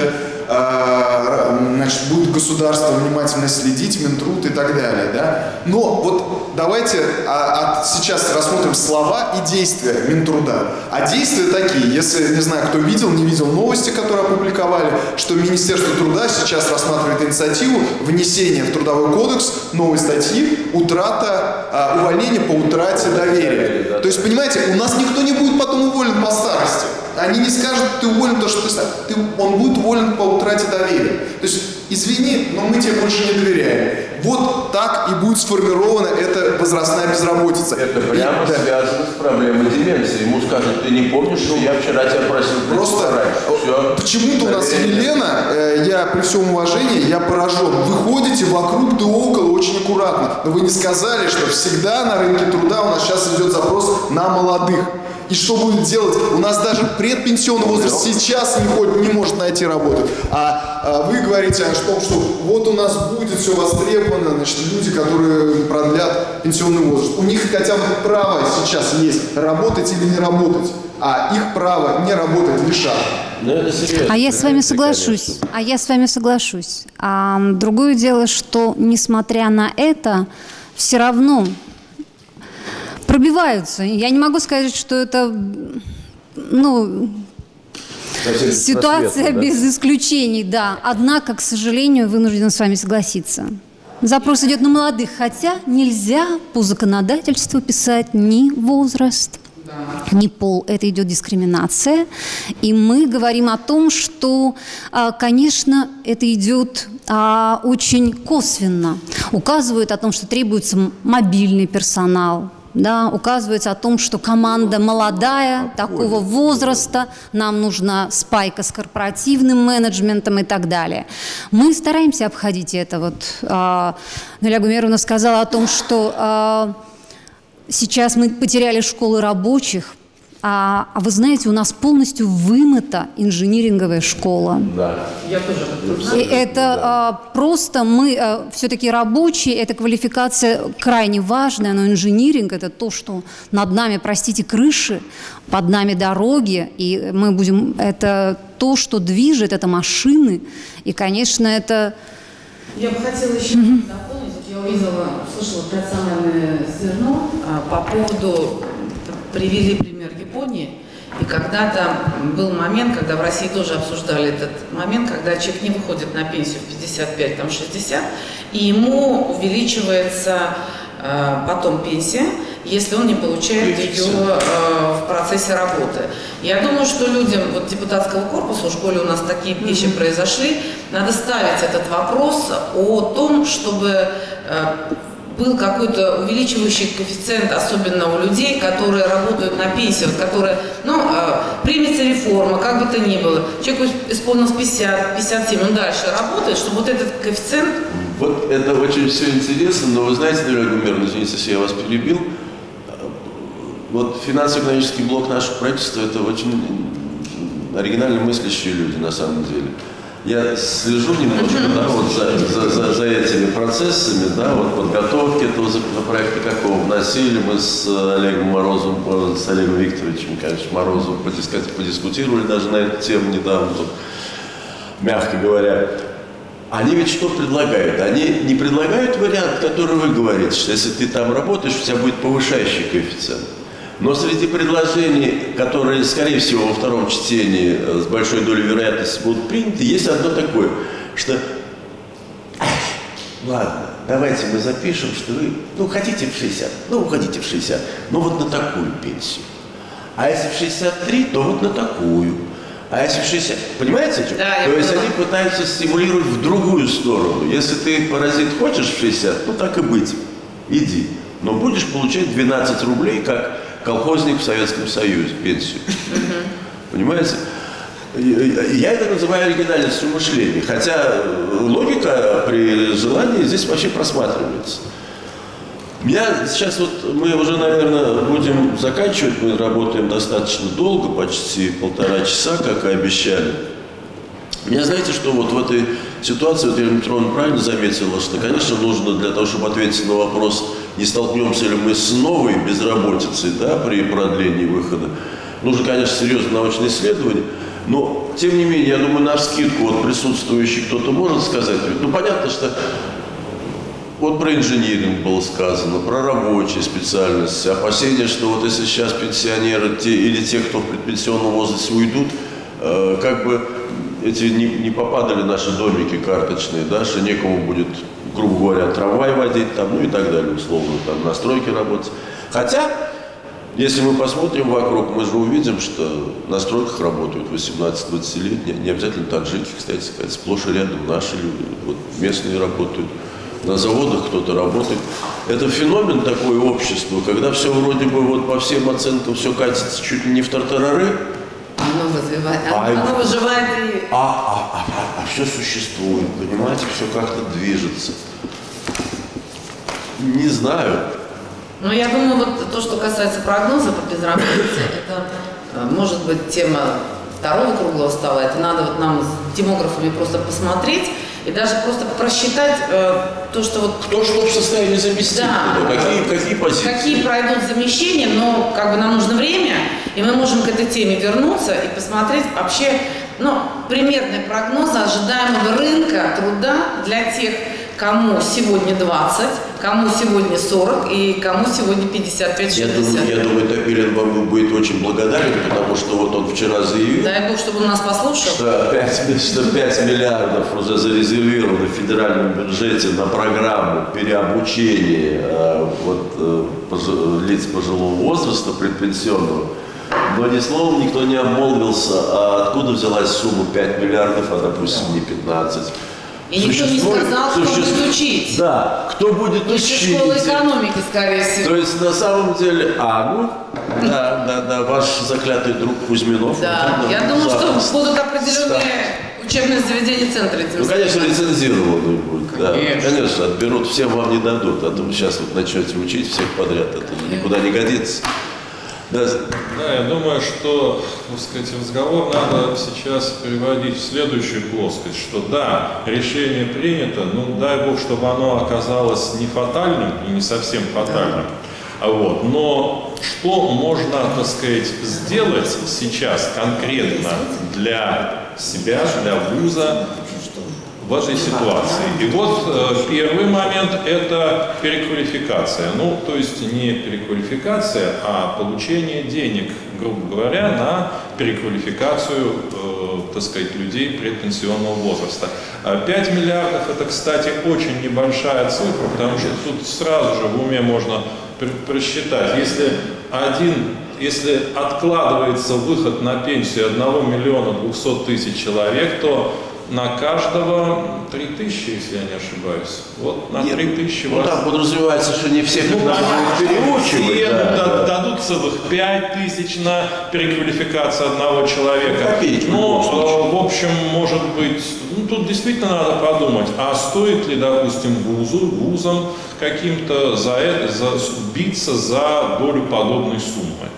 э, значит, будет государство внимательно следить, Минтруд и так далее, да. Но вот давайте а, а сейчас рассмотрим слова и действия Минтруда. А действия такие, если, не знаю, кто видел, не видел новости, которые опубликовали, что Министерство труда сейчас рассматривает инициативу внесения в Трудовой кодекс новой статьи «Утрата, а, увольнение по утрате доверия». То есть, понимаете, у нас никто не будет потом уволен по старости. Они не скажут, ты уволен, потому что ты, ты, он будет уволен по утрате доверия. То есть, извини, но мы тебе больше не доверяем. Вот так и будет сформирована эта возрастная безработица. Это прямо и, связано да. с проблемой деменции. Ему скажут, ты не помнишь, что я вчера тебя просил. Просто почему-то у нас Елена, э, я при всем уважении, я поражен. Вы ходите вокруг да около очень аккуратно. Но вы не сказали, что всегда на рынке труда у нас сейчас идет запрос на молодых. И что будет делать? У нас даже предпенсионный возраст сейчас не, ходит, не может найти работу. А, а вы говорите о том, что вот у нас будет все востребовано, значит, люди, которые продлят пенсионный возраст. У них хотя бы право сейчас есть работать или не работать, а их право не работать лишат. А я с вами соглашусь. А я с вами соглашусь. А, другое дело, что несмотря на это, все равно пробиваются. Я не могу сказать, что это, ну, ситуация да? без исключений, да. Однако, к сожалению, вынуждена с вами согласиться. Запрос идет на молодых, хотя нельзя по законодательству писать ни возраст, ни пол. Это идет дискриминация. И мы говорим о том, что, конечно, это идет очень косвенно. Указывают о том, что требуется мобильный персонал. Да, указывается о том, что команда молодая, такого возраста, нам нужна спайка с корпоративным менеджментом и так далее. Мы стараемся обходить это. Вот, э, Наиля Гумеровна сказала о том, что э, сейчас мы потеряли школы рабочих, а, а вы знаете, у нас полностью вымыта инжиниринговая школа. Да. Я тоже. И это да. а, просто мы а, все-таки рабочие, эта квалификация крайне важная, но инжиниринг – это то, что над нами, простите, крыши, под нами дороги, и мы будем, это то, что движет, это машины, и, конечно, это… Я бы хотела еще mm-hmm. дополнить, я увидела, услышала рациональное зерно а, по поводу… Привели пример Японии, и когда-то был момент, когда в России тоже обсуждали этот момент, когда человек не выходит на пенсию в пятьдесят пять, там шестьдесят, и ему увеличивается э, потом пенсия, если он не получает ее э, в процессе работы. Я думаю, что людям вот, депутатского корпуса, в школе у нас такие вещи mm-hmm. произошли, надо ставить этот вопрос о том, чтобы… Э, был какой-то увеличивающий коэффициент, особенно у людей, которые работают на пенсию, которые, ну, э, примется реформа, как бы то ни было, человеку исполнилось пятьдесят, пятьдесят семь, он дальше работает, чтобы вот этот коэффициент… Вот это очень все интересно, но вы знаете, Наиля Гумеровна, извините, если я вас перебил, вот финансово-экономический блок нашего правительства – это очень оригинально мыслящие люди на самом деле. Я слежу немножко да, вот за, за, за, за этими процессами, да, вот подготовки этого законопроекта, какого вносили, мы с Олегом Морозовым, с Олегом Викторовичем, конечно, Морозовым подискутировали даже на эту тему недавно, тут, мягко говоря. Они ведь что предлагают? Они не предлагают вариант, который вы говорите, что если ты там работаешь, у тебя будет повышающий коэффициент. Но среди предложений, которые, скорее всего, во втором чтении с большой долей вероятности будут приняты, есть одно такое, что ладно, давайте мы запишем, что вы, ну, хотите в шестьдесят, ну, уходите в шестьдесят, ну, вот на такую пенсию. А если в шестьдесят три, то вот на такую. А если в шестьдесят, понимаете, что? Да, то есть поняла. Они пытаются стимулировать в другую сторону. Если ты, паразит, хочешь в шестьдесят, ну, так и быть, иди. Но будешь получать двенадцать рублей, как колхозник в Советском Союзе, пенсию. Понимаете? Я это называю оригинальностью мышления. Хотя логика при желании здесь вообще просматривается. Меня сейчас вот, мы уже, наверное, будем заканчивать. Мы работаем достаточно долго, почти полтора часа, как и обещали. Меня, знаете, что вот в этой ситуации, вот Елена Петровна правильно заметила, что, конечно, нужно для того, чтобы ответить на вопрос, не столкнемся ли мы с новой безработицей, да, при продлении выхода, нужно, конечно, серьезное научное исследование. Но, тем не менее, я думаю, навскидку вот присутствующий кто-то может сказать. Ну, понятно, что вот про инжиниринг было сказано, про рабочие специальности, опасения, что вот если сейчас пенсионеры те, или те, кто в предпенсионном возрасте уйдут, э, как бы эти не, не попадали наши домики карточные, да, что некому будет, грубо говоря, трамвай водить, там, ну и так далее, условно, там, на стройке работать. Хотя, если мы посмотрим вокруг, мы же увидим, что на стройках работают восемнадцати-двадцатилетние, не обязательно таджики, кстати сказать, сплошь и рядом наши люди, вот, местные работают, на заводах кто-то работает. Это феномен такое общество, когда все вроде бы вот по всем оценкам все катится чуть ли не в тартарары. Оно развивает, а, оно выживает и... А, а, а, а, а все существует, понимаете, все как-то движется. Не знаю. Ну, я думаю, вот то, что касается прогноза по безработице, это может быть тема второго круглого стола. Это надо вот нам с демографами просто посмотреть и даже просто просчитать э, то, что вот... Кто что в состоянии заместить? Да. Какие, какие позиции? Какие пройдут замещения, но как бы нам нужно время, и мы можем к этой теме вернуться и посмотреть вообще, ну, примерные прогнозы ожидаемого рынка труда для тех, кому сегодня двадцать, кому сегодня сорок и кому сегодня пятьдесят пять шестьдесят. Я думаю, я думаю, Топилин вам будет очень благодарен, потому что вот он вчера заявил, дай Бог, чтобы он нас послушал, что пять, что пять миллиардов уже зарезервировано в федеральном бюджете на программу переобучения э, вот, э, пож, лиц пожилого возраста, предпенсионного. Но ни словом никто не обмолвился, а откуда взялась сумма пять миллиардов, а допустим не пятнадцать. И никто не сказал, кто существует, будет учить. Да, кто будет Высшая учить. школа экономики, скорее всего. То есть на самом деле, а, ну, да, да, да, ваш заклятый друг Кузьминов. Да, вот, я да, думаю, да, что будут определенные учебные заведения центра. Ну, конечно, лицензированные будет. Конечно. Да, конечно, отберут, всем вам не дадут, а то вы сейчас вот начнете учить всех подряд, это никуда не годится. Да. Да, я думаю, что, так сказать, разговор надо сейчас переводить в следующую плоскость, что да, решение принято, ну дай Бог, чтобы оно оказалось не фатальным и не совсем фатальным. Да. Вот. Но что можно, так сказать, сделать сейчас конкретно для себя, для вуза в этой ситуации? И вот э, первый момент – это переквалификация. Ну, то есть не переквалификация, а получение денег, грубо говоря, на переквалификацию, э, так сказать, людей предпенсионного возраста. пять миллиардов – это, кстати, очень небольшая цифра, потому что тут сразу же в уме можно просчитать. Если один Если откладывается выход на пенсию одного миллиона двухсот тысяч человек, то на каждого три тысячи, если я не ошибаюсь. Вот на три тысячи. Ну, там подразумевается, что не все ну, переучивать. Все да, да. дадут целых пять тысяч на переквалификацию одного человека. Копейки, ну, в, в общем, может быть, ну, тут действительно надо подумать, а стоит ли, допустим, вузу, вузам каким-то за это, за, биться за долю подобной суммы.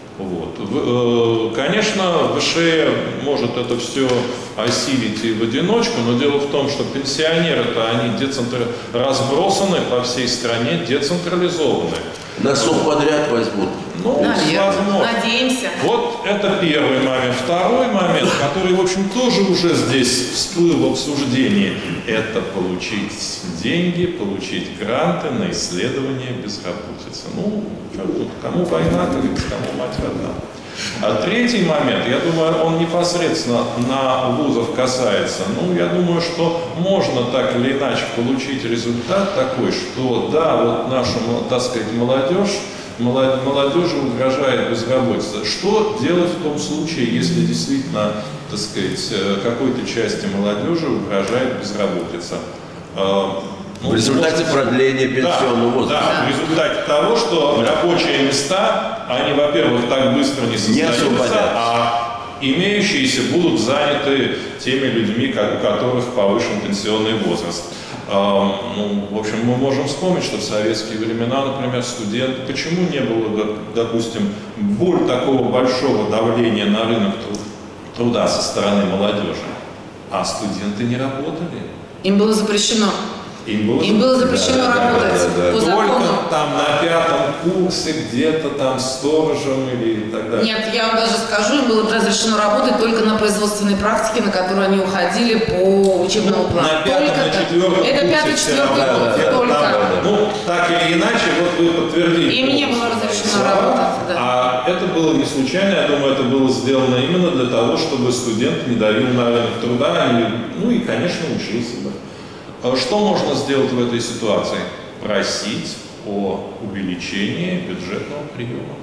Вот. Конечно, ВШЭ может это все осилить и в одиночку, но дело в том, что пенсионеры-то они децентр... разбросаны по всей стране, децентрализованы. На совподряд возьмут. Ну, возможно. Надеемся. Вот это первый момент. Второй момент, который, в общем, тоже уже здесь всплыл в обсуждении, это получить деньги, получить гранты на исследование безработицы. Ну, кому война, как говорится, кому мать родна. А третий момент, я думаю, он непосредственно на вузов касается. Ну, я думаю, что можно так или иначе получить результат такой, что да, вот наша, так сказать, молодежь, молодежи угрожает безработица. Что делать в том случае, если действительно, так сказать, какой-то части молодежи угрожает безработица? Ну, в результате продления пенсионного да, возраста. Да, в результате того, что да. рабочие места, они, во-первых, так быстро не создаются, не а имеющиеся будут заняты теми людьми, у которых повышен пенсионный возраст. Ну, в общем, мы можем вспомнить, что в советские времена, например, студенты, почему не было, допустим, более такого большого давления на рынок труда со стороны молодежи, а студенты не работали. Им было запрещено. Им было, Им было запрещено да, работать да, да, да. по закону. Только там на пятом курсе где-то там сторожем или так далее. Нет, я вам даже скажу, им было разрешено работать только на производственной практике, на которую они уходили по учебному плану. На пятом, только на четвертом Это пятый, четвертый да, год, да, да, только. да, да. Ну, так или иначе, вот вы подтвердили. Им не было разрешено работать, да. А это было не случайно, я думаю, это было сделано именно для того, чтобы студент не давил на рынок труда, и, ну и, конечно, учился бы. Что можно сделать в этой ситуации? Просить о увеличении бюджетного приема.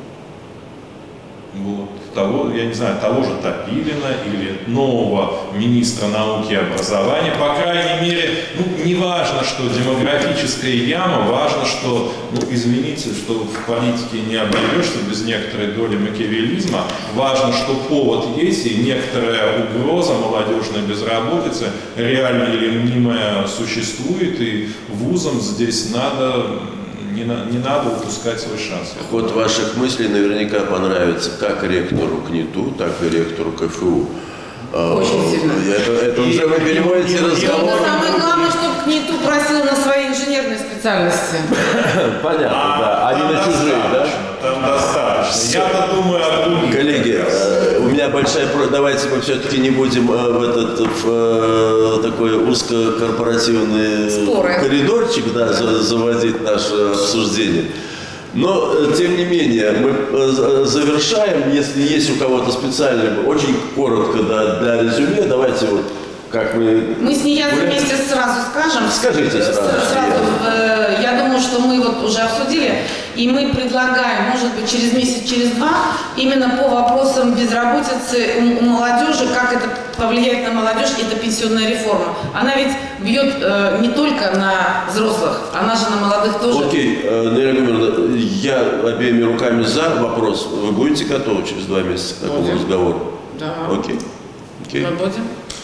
Вот. Того, я не знаю, того же Топилина или нового министра науки и образования. По крайней мере, ну, не важно, что демографическая яма, важно, что, ну, извините, что в политике не обойдешься без некоторой доли макиавеллизма. Важно, что повод есть и некоторая угроза молодежной безработицы, реальная или мнимая, существует, и вузам здесь надо... Не, на, не надо упускать свой шанс. Ход ваших мыслей наверняка понравится как ректору КНИТУ, так и ректору КФУ. Очень сильно. Это, это уже вы переводите разговор. Но самое главное, чтобы КНИТУ просил на свои инженерные специальности. Понятно, а, да. Они на чужие, да? Там достаточно. Я-то думаю о других. Коллеги, у меня большая просьба, давайте мы все-таки не будем в этот в такой узкокорпоративный Споры. коридорчик, да, заводить наше обсуждение. Но, тем не менее, мы завершаем, если есть у кого-то специальный, очень коротко, да, для резюме, давайте вот, как мы... Мы с Ниязом вместе сразу скажем. Скажите сразу. Сразу, э, я думаю, что мы вот уже обсудили, и мы предлагаем, может быть, через месяц, через два, именно по вопросам безработицы у, у молодежи, как это повлияет на молодежь, это пенсионная реформа. Она ведь бьет э, не только на взрослых, она же на молодых тоже. Окей, Наиля Гумеровна, я обеими руками за вопрос. Вы будете готовы через два месяца к такому разговору? Да. Окей. Окей. Мы будем.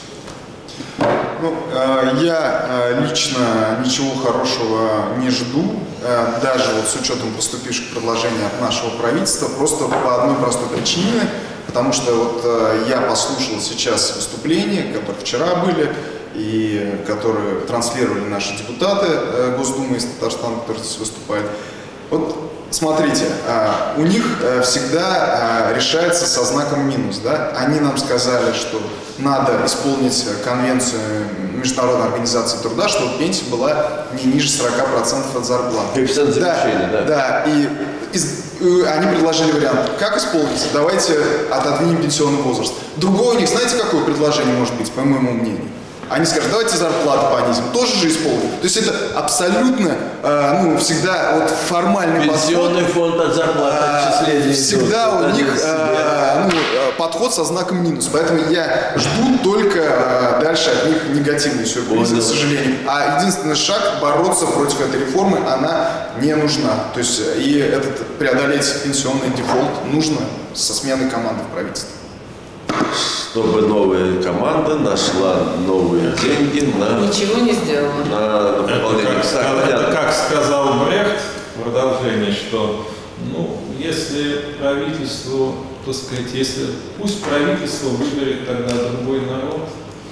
Ну, я лично ничего хорошего не жду, даже вот с учетом поступивших предложений от нашего правительства, просто по одной простой причине, потому что вот я послушал сейчас выступления, которые вчера были, и которые транслировали наши депутаты Госдумы из Татарстана, которые здесь выступали. Вот смотрите, у них всегда решается со знаком минус, да? Они нам сказали, что надо исполнить конвенцию Международной организации труда, чтобы пенсия была не ниже сорока процентов от зарплаты. Коэффициент завышения, да. Да, и из, они предложили вариант, как исполнить, давайте отодвинем пенсионный возраст. Другое у них, знаете, какое предложение может быть, по моему мнению? Они скажут, давайте зарплату понизим, тоже же исполним. То есть это абсолютно, э, ну, всегда вот формальный Пенсионный подход. фонд от зарплаты отчисления. Всегда идет, у них э, ну, подход со знаком минус. Поэтому я жду только э, дальше от них негативные сюрпризы, к сожалению. А единственный шаг бороться против этой реформы, она не нужна. То есть и этот преодолеть пенсионный дефолт нужно со сменой команды в правительстве. Чтобы новая команда нашла новые деньги на... Ничего не сделала. На, на Это как, сказал, это как сказал Брехт в продолжении, что, ну, если правительству, так сказать, если пусть правительство выберет тогда другой народ.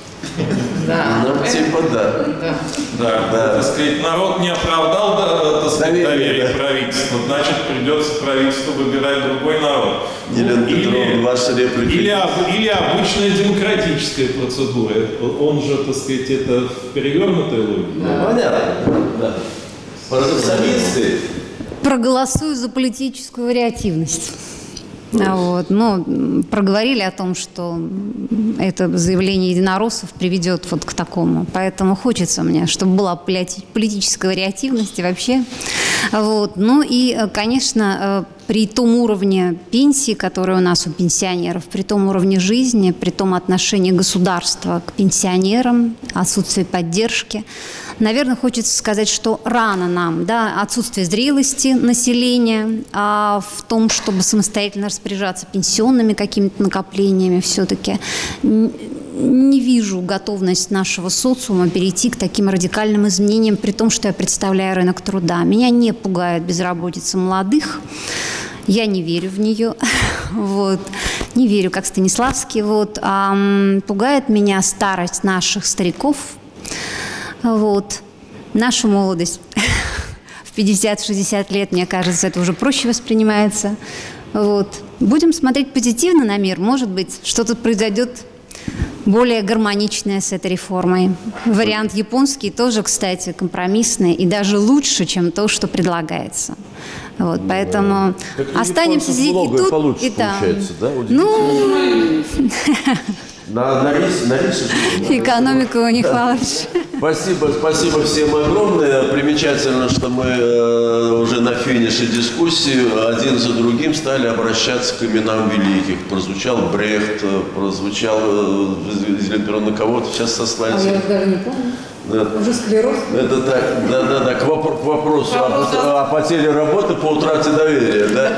Да. Ну, типа да. Да. Да, да, так сказать, народ не оправдал, да, так сказать, Доверие, доверие да. правительству, значит, придется правительству выбирать другой народ. Елена Петровна, ваша реплика. Или, или обычная демократическая процедура. Он же, так сказать, это в перевернутой логике. Ну, понятно. Да. Парадоксалисты. Проголосую за политическую вариативность. А вот, ну, проговорили о том, что это заявление единороссов приведет вот к такому. Поэтому хочется мне, чтобы была политическая вариативность и вообще. Вот. Ну и, конечно, при том уровне пенсии, который у нас у пенсионеров, при том уровне жизни, при том отношении государства к пенсионерам, отсутствие поддержки, наверное, хочется сказать, что рано нам, да, отсутствие зрелости населения а в том, чтобы самостоятельно распоряжаться пенсионными какими-то накоплениями, все-таки не вижу готовность нашего социума перейти к таким радикальным изменениям, при том, что я представляю рынок труда. Меня не пугает безработица молодых. Я не верю в нее, вот. Не верю, как Станиславский. Вот. А, пугает меня старость наших стариков. Вот. нашу молодость в пятьдесят-шестьдесят лет, мне кажется, это уже проще воспринимается. Вот. Будем смотреть позитивно на мир. Может быть, что-то произойдет более гармоничное с этой реформой. Вариант японский тоже, кстати, компромиссный и даже лучше, чем то, что предлагается. Вот, поэтому да. Останемся здесь и тут, и там. Да? Ну, на, на рис, на рис, экономику у них получше. Спасибо, спасибо всем огромное. Примечательно, что мы э, уже на финише дискуссии один за другим стали обращаться к именам великих. Прозвучал Брехт, прозвучал э, на кого-то сейчас сослались. А я даже не помню. Да. Уже склероз? Это так, да, да, да, к, вопро к вопросу о, о потере работы по утрате доверия, да?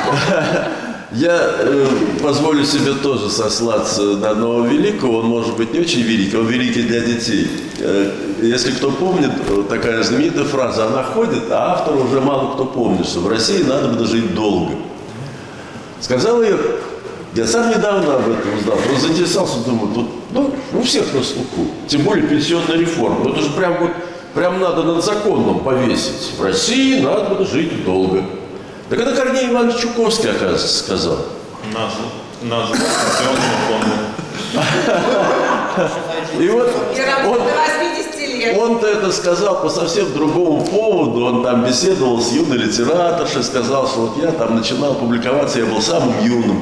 Я э, позволю себе тоже сослаться на одного великого, он может быть не очень великий, он великий для детей. Э, если кто помнит, такая знаменитая фраза, она ходит, а автор уже мало кто помнит, что в России надо бы жить долго. Сказал ее, я сам недавно об этом узнал, просто заинтересовался, думаю, тут, ну, у всех на слуху, тем более пенсионная реформа, это же прям вот, прям надо над законом повесить. В России надо бы жить долго. Так это Корней Иванович Чуковский, оказывается, сказал. Наш пенсионный фонд. И вот он, он-то это сказал по совсем другому поводу. Он там беседовал с юной литераторшей, сказал, что вот я там начинал публиковаться, я был самым юным.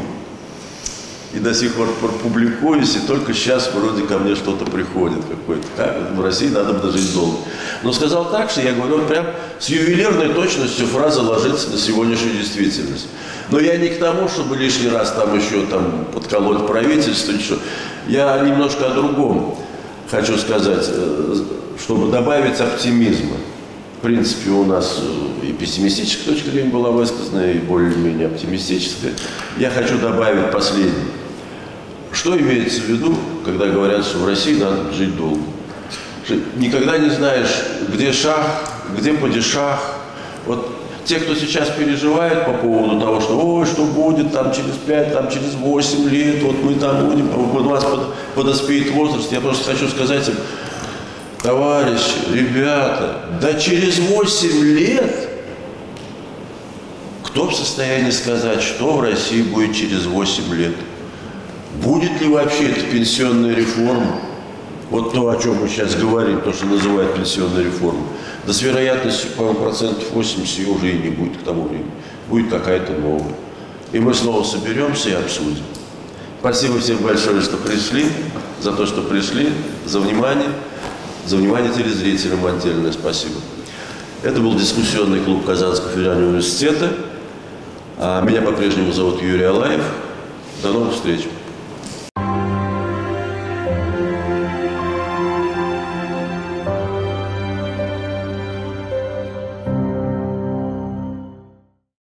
И до сих пор публикуюсь, и только сейчас вроде ко мне что-то приходит какое-то. Как? В России надо бы дожить долго. Но сказал так, что я говорю, вот прям с ювелирной точностью фраза ложится на сегодняшнюю действительность. Но я не к тому, чтобы лишний раз там еще там подколоть правительство. Что. Я немножко о другом хочу сказать, чтобы добавить оптимизма. В принципе, у нас и пессимистическая точка зрения была высказана, и более-менее оптимистическая. Я хочу добавить последнее. Что имеется в виду, когда говорят, что в России надо жить долго? Что никогда не знаешь, где шах, где падишах. Вот те, кто сейчас переживает по поводу того, что ой, что будет там через пять, там через восемь лет, вот мы там будем, у нас подоспеет возраст, я просто хочу сказать им, товарищи, ребята, да через восемь лет кто в состоянии сказать, что в России будет через восемь лет? Будет ли вообще эта пенсионная реформа? Вот то, о чем мы сейчас говорим, то, что называют пенсионной реформой. Да с вероятностью, по-моему, процентов восемьдесят ее уже и не будет к тому времени. Будет какая-то новая. И мы снова соберемся и обсудим. Спасибо всем большое, что пришли, за то, что пришли, за внимание. За внимание телезрителям отдельное спасибо. Это был дискуссионный клуб Казанского федерального университета. Меня по-прежнему зовут Юрий Алаев. До новых встреч.